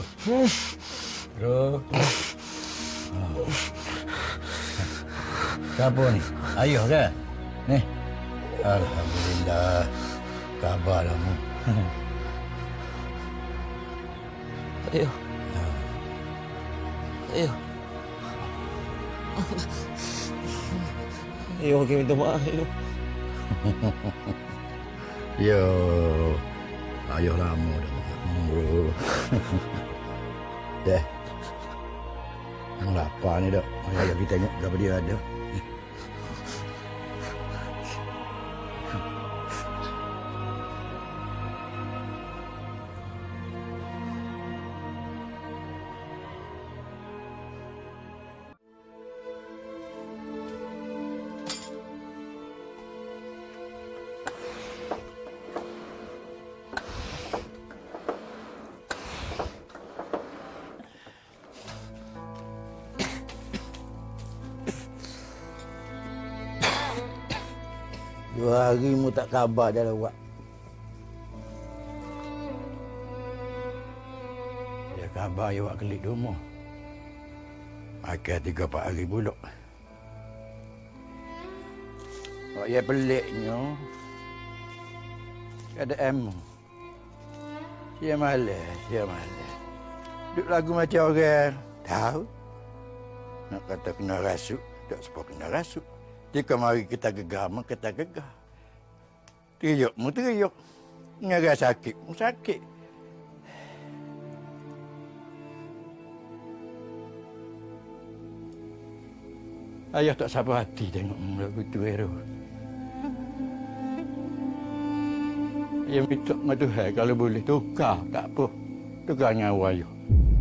Bro. Siapa ni? Ayuh ke? Ni. Alhamdulillah. Khabar kamu. Ayuh. Ayuh. Ayuh, okey minta maaf. Ayuh. Yo. Ayuh lama dah. Bro. Deh. Yang lapar ni dah. Ayah kita tengok berapa dia ada. Dua hari mu tak khabar dah lawak. Dia khabar awak kelik rumah. Makan tiga empat hari pulak. Awak ya peliknya. Ada emu. Dia malas, dia malas. Duk lagu macam orang tahu. Nak kata kena rasuk, tak sepuluh kena rasuk. Jika mari kita gegar, maka kita gegar. Teriuk mu teriuk. Ngarah sakit mu sakit. Ayah tak sabar hati tengok mu lagu tu, Hero. Ayah minta dengan Tuhan kalau boleh tukar, tak apa. Tukar nyawa ayah.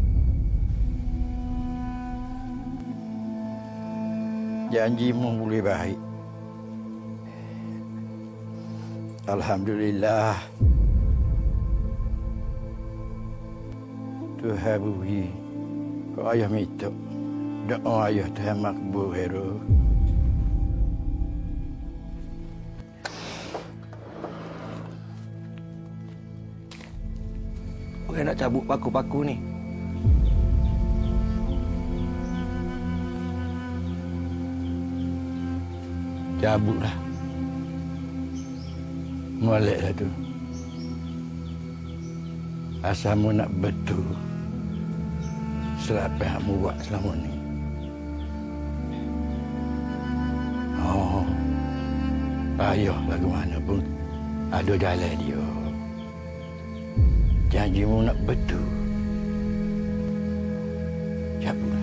Janjimu boleh baik. Alhamdulillah. Tuhan beri. Kau ayah minta. Doa ayah Tuhan makbul, Hero. Orang nak cabut paku-paku ni. Cabutlah. Moleklah tu. Asalmu nak betul. Selapa yang kamu buat selama ni. Oh. Ayah lagu mana pun ada jalan dia. Janjimu nak betul. Cabutlah.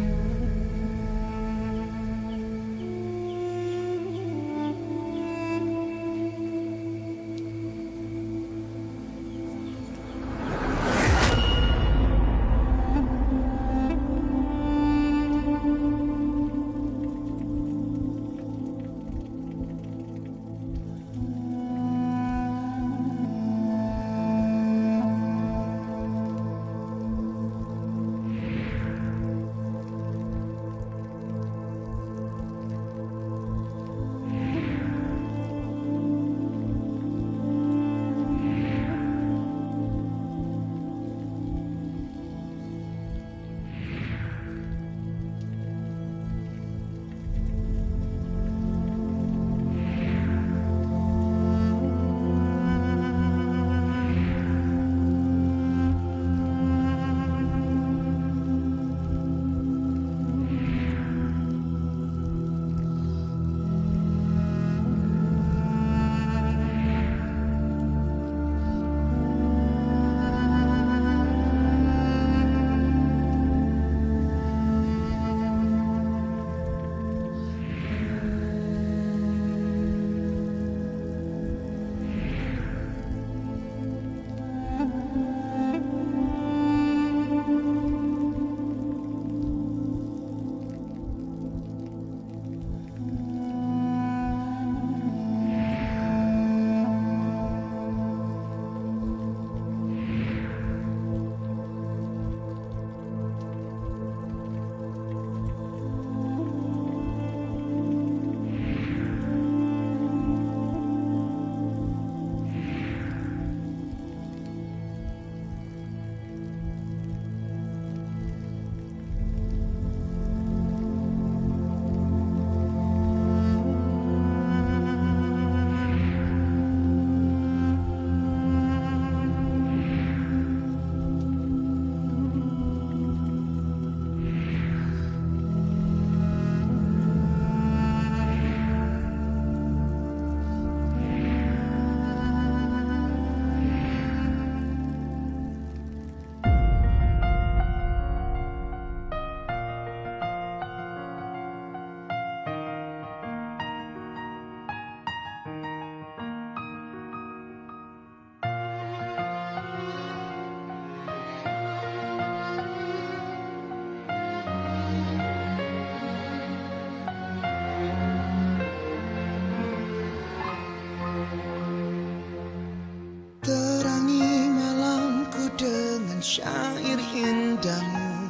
syair indahmu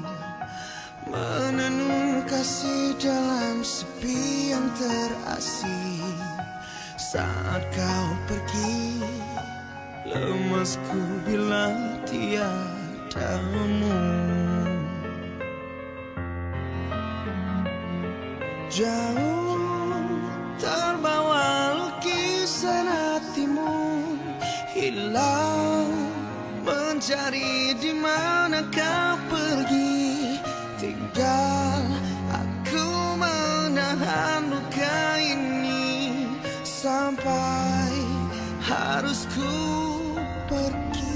menenun kasih dalam sepi yang terasing. saat kau pergi, lemasku bila tiadamu. Jauh terbawa lukisan hatimu, hilang mencari di mana kau pergi. Tinggal aku menahan luka ini sampai harus ku pergi.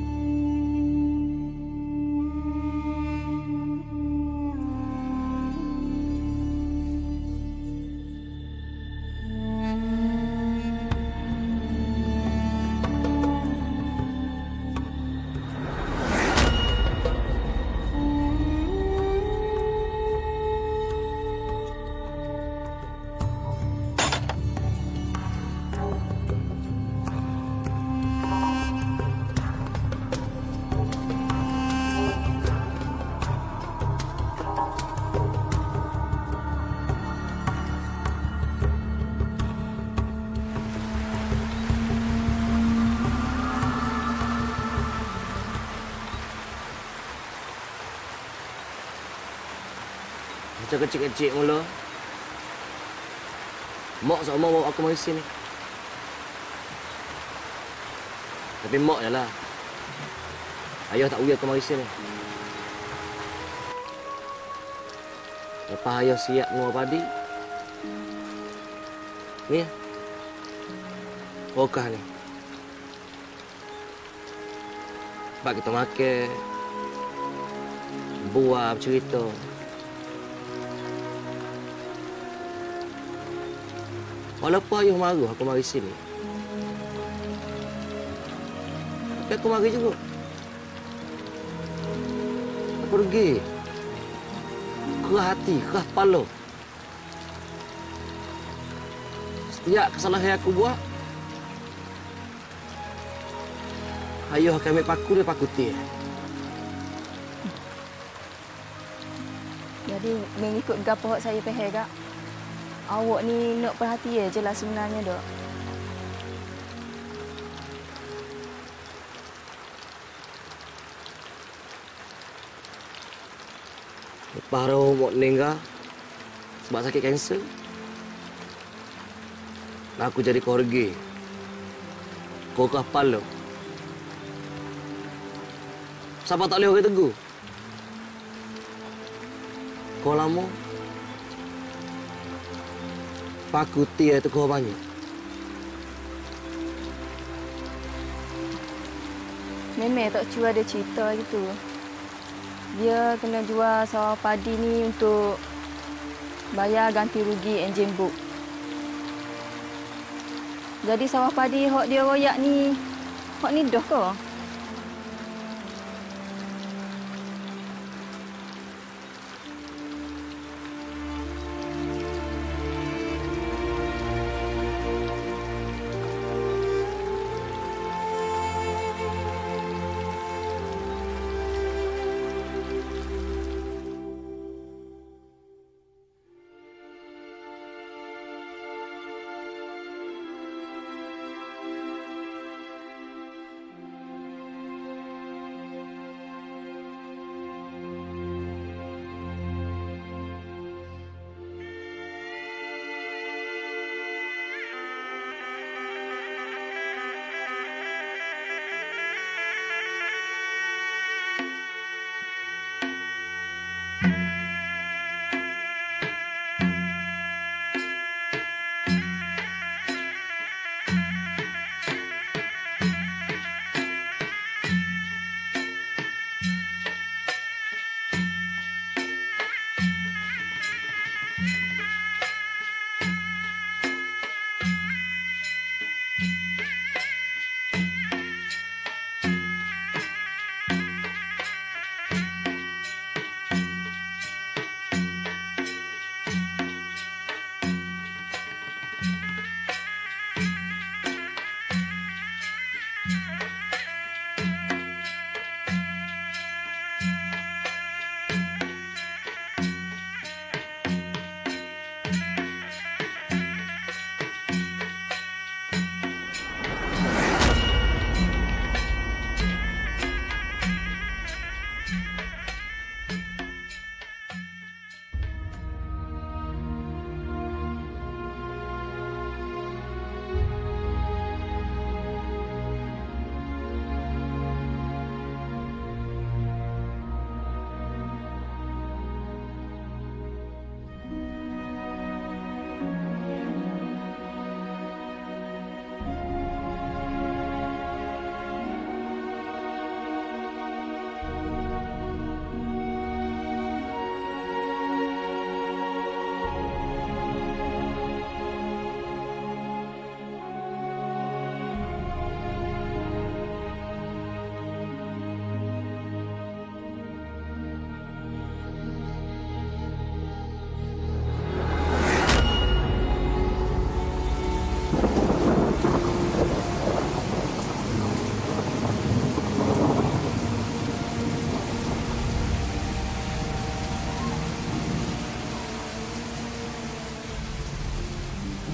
Macam kecil-kecil mula. Mak sama bawa aku mari sini. Tapi mak je lah. Ayah tak bagi aku mari sini. Lepas ayah siap menguap padi. Ni ya. Okah ni. Sebab kita makan. Buat bercerita. Walaupun ayah marah aku mari sini. Tapi aku mari juga. Aku pergi. Kerah hati, kerah kepala. Setiap kesalahan yang aku buat, ayah akan ambil paku dia paku dia. Jadi mengikut gapo saya faham kak. Awak ni nak perhatian je lah sebenarnya, Dok. Lepas arwah mak meninggal sebab sakit kanser, aku jadi korgi. Kokah kepala. Siapa tak boleh orang tegur? Kau lama paku tia tu kau banyak. Memang Tok Cu ada cerita gitu. Dia kena jual sawah padi ni untuk bayar ganti rugi enjin book. Jadi sawah padi hok dia royak ni, hok ni dah ke?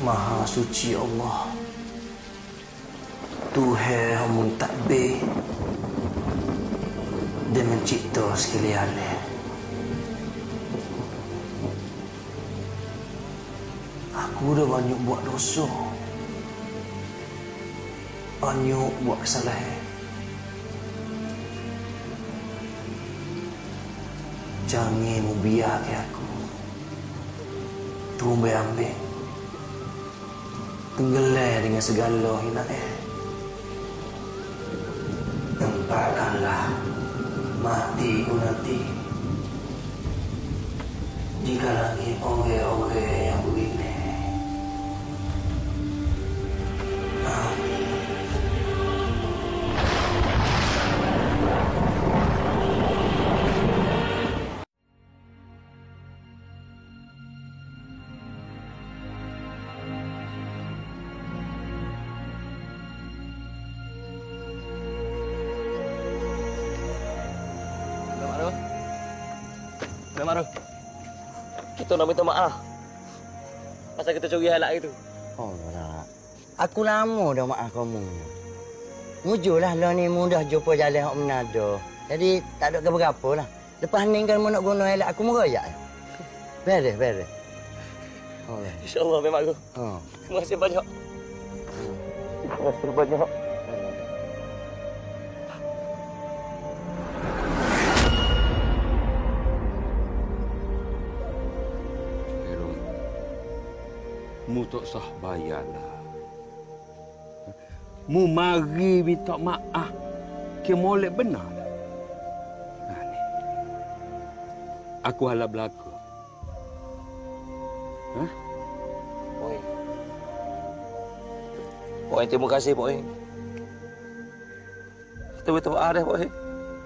Maha suci Allah, Tuhan yang mentadbir dan mencipta sekalian. Aku dah banyak buat dosa, banyak buat kesalahan. Jangan mu biarkan aku tumbuh ambil tenggelam dengan segala hinaan. Tempatkanlah mati ku nanti jika lagi orang-orang yang begini. Maru, kita nak minta maaf pasal kita curi halak itu. Oh, tak. Aku lama dah maaf kamu. Mujurlah lah ni mudah jumpa jalan hak menada. Jadi tak ada keberapa lah. Lepas ni kan mu nak guna halak aku meroyak. Beres, beres. Oh, InsyaAllah memang aku. Oh. Terima kasih banyak. Terima kasih banyak. Mu tak sah bayarlah. Mu mari minta maaf. Ke molek benar lah. Nah, ni. Aku halap berlaku. Hah? Poi. Poi, terima kasih, Poi. Kita betul maaf dah, Poi.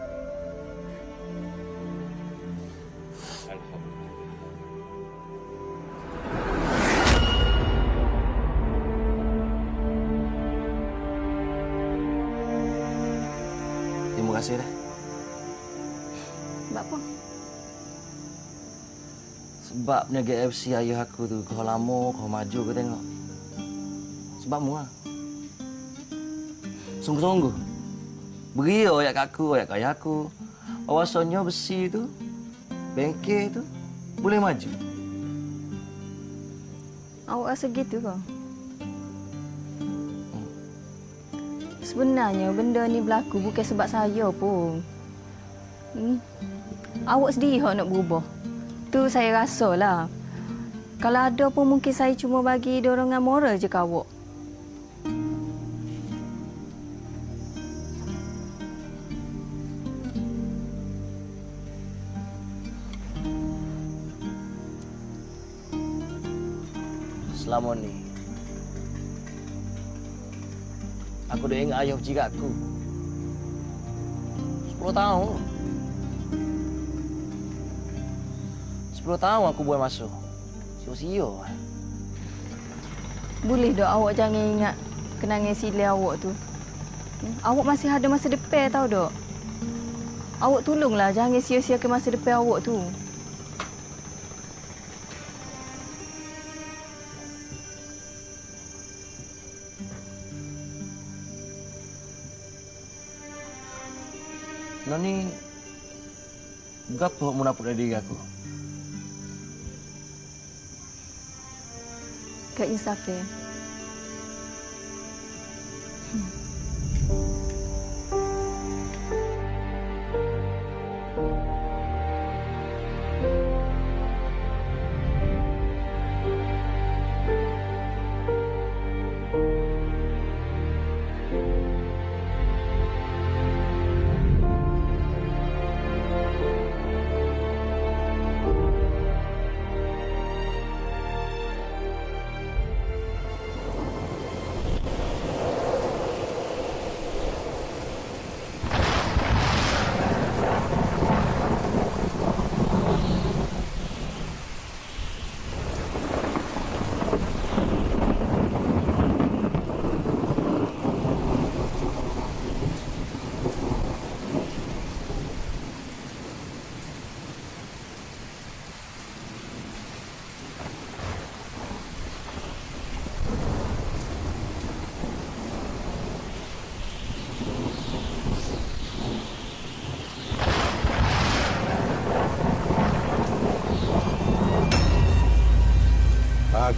Terima kasih dah. Sebab apa? Sebab niaga F C ayah aku tu kau lama, kau maju kau tengok. Sebab mu lah. Sungguh-sungguh. Beria ayat kat aku, ayat kat ayah aku. Bahawasanya besi tu, bengkel tu boleh maju. Awak rasa gitu ke? Sebenarnya benda ni berlaku bukan sebab saya pun. Hmm. Awak sendiri yang nak berubah. Tu saya rasalah. Kalau ada pun mungkin saya cuma bagi dorongan moral je ke awak. Selama ni aku dah ingat ayah bercakap aku. Sepuluh tahun. Sepuluh tahun aku buat masuk. Sia-sia. Boleh tak awak jangan ingat kenangan sila awak tu. Hmm? Awak masih ada masa depan tahu tak? Awak tolonglah jangan sia-siakan masa depan awak tu. Nani, gapo mau napuk dari diri aku? Keinsafan. Hmm.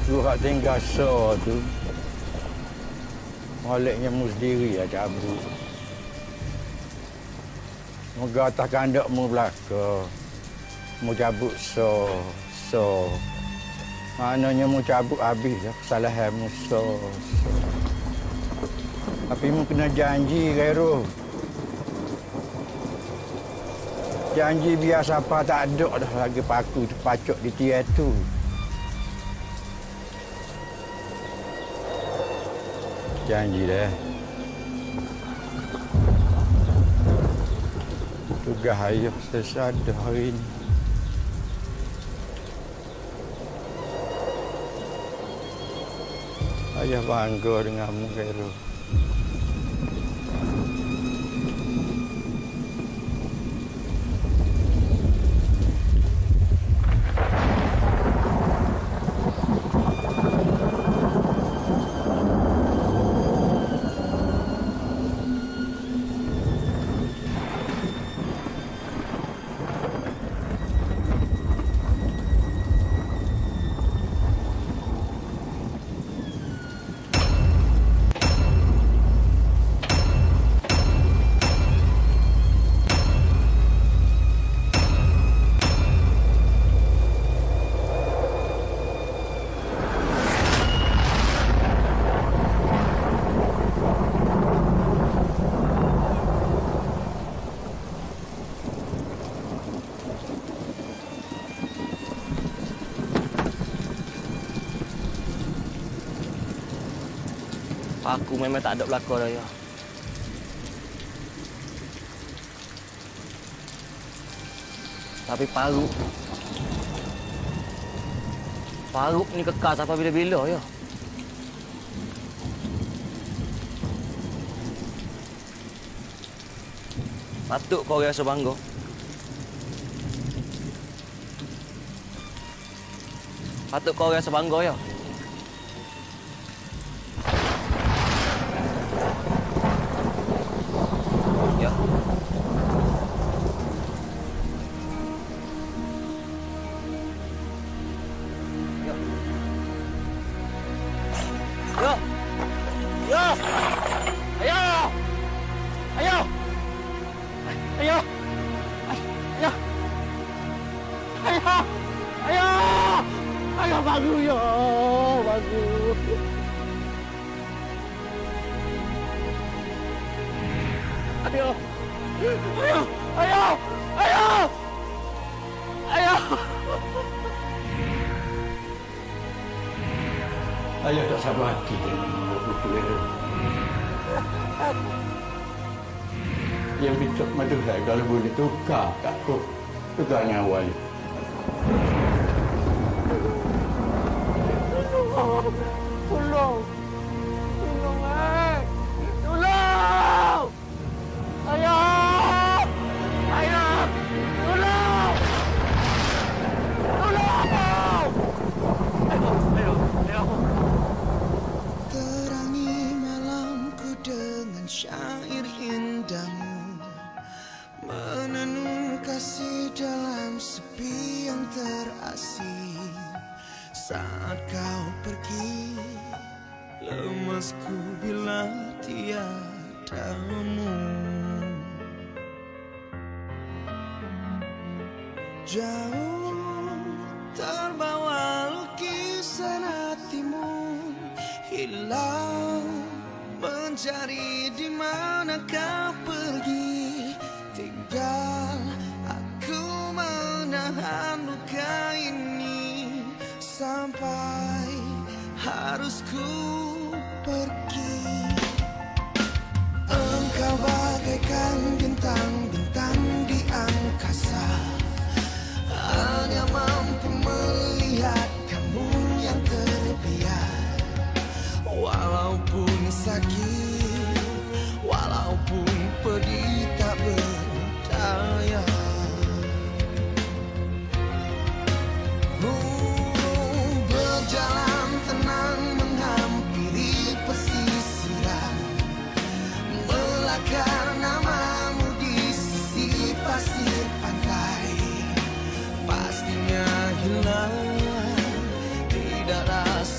Aku hak tinggal so tu. Moleknya mu sendiri ya cabut. Moga tak kandak mu belaka. Mu cabut so so. Maknanya mu cabut habis dah kesalahan mu so so. Tapi mu kena janji Khairul. Janji biar siapa tak ada dah lagi paku terpacuk di tiang tu. Janji dah. Tugas ayah sesadah hari ini. Ayah bangga denganmu, Khairul. Aku memang tak ada belakang dah, ya. Tapi Paruk... Paruk ni kekal sampai bila-bila, ya. Patut kau rasa bangga. Patut kau rasa bangga, ya. Ayah tak sabar hati dengan buku itu. Yang bincang madu saya kalau boleh tukar kat aku. Tukar nyawa ni. Tolong! Tolong! Tolong, eh! Tolong! Ayah! Ayah! Tolong! Tolong! Ayah! Ayah! Ayah! Terangi malamku dengan syair indahmu, menenun kasih dalam sepi yang terasing. Saat kau pergi, lemasku bila tiadamu. Jauh terbawa lukisan hatimu, hilang mencari di mana kau pergi. Tinggal aku menahan luka ini sampai harus ku pergi. Engkau bagaikan bintang-bintang di angkasa, hanya mampu melihat kamu yang terbiar. Walaupun sakit, walaupun pedih tak berdaya. Uh, berjalan tenang menghampiri pesisir.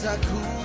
cintaku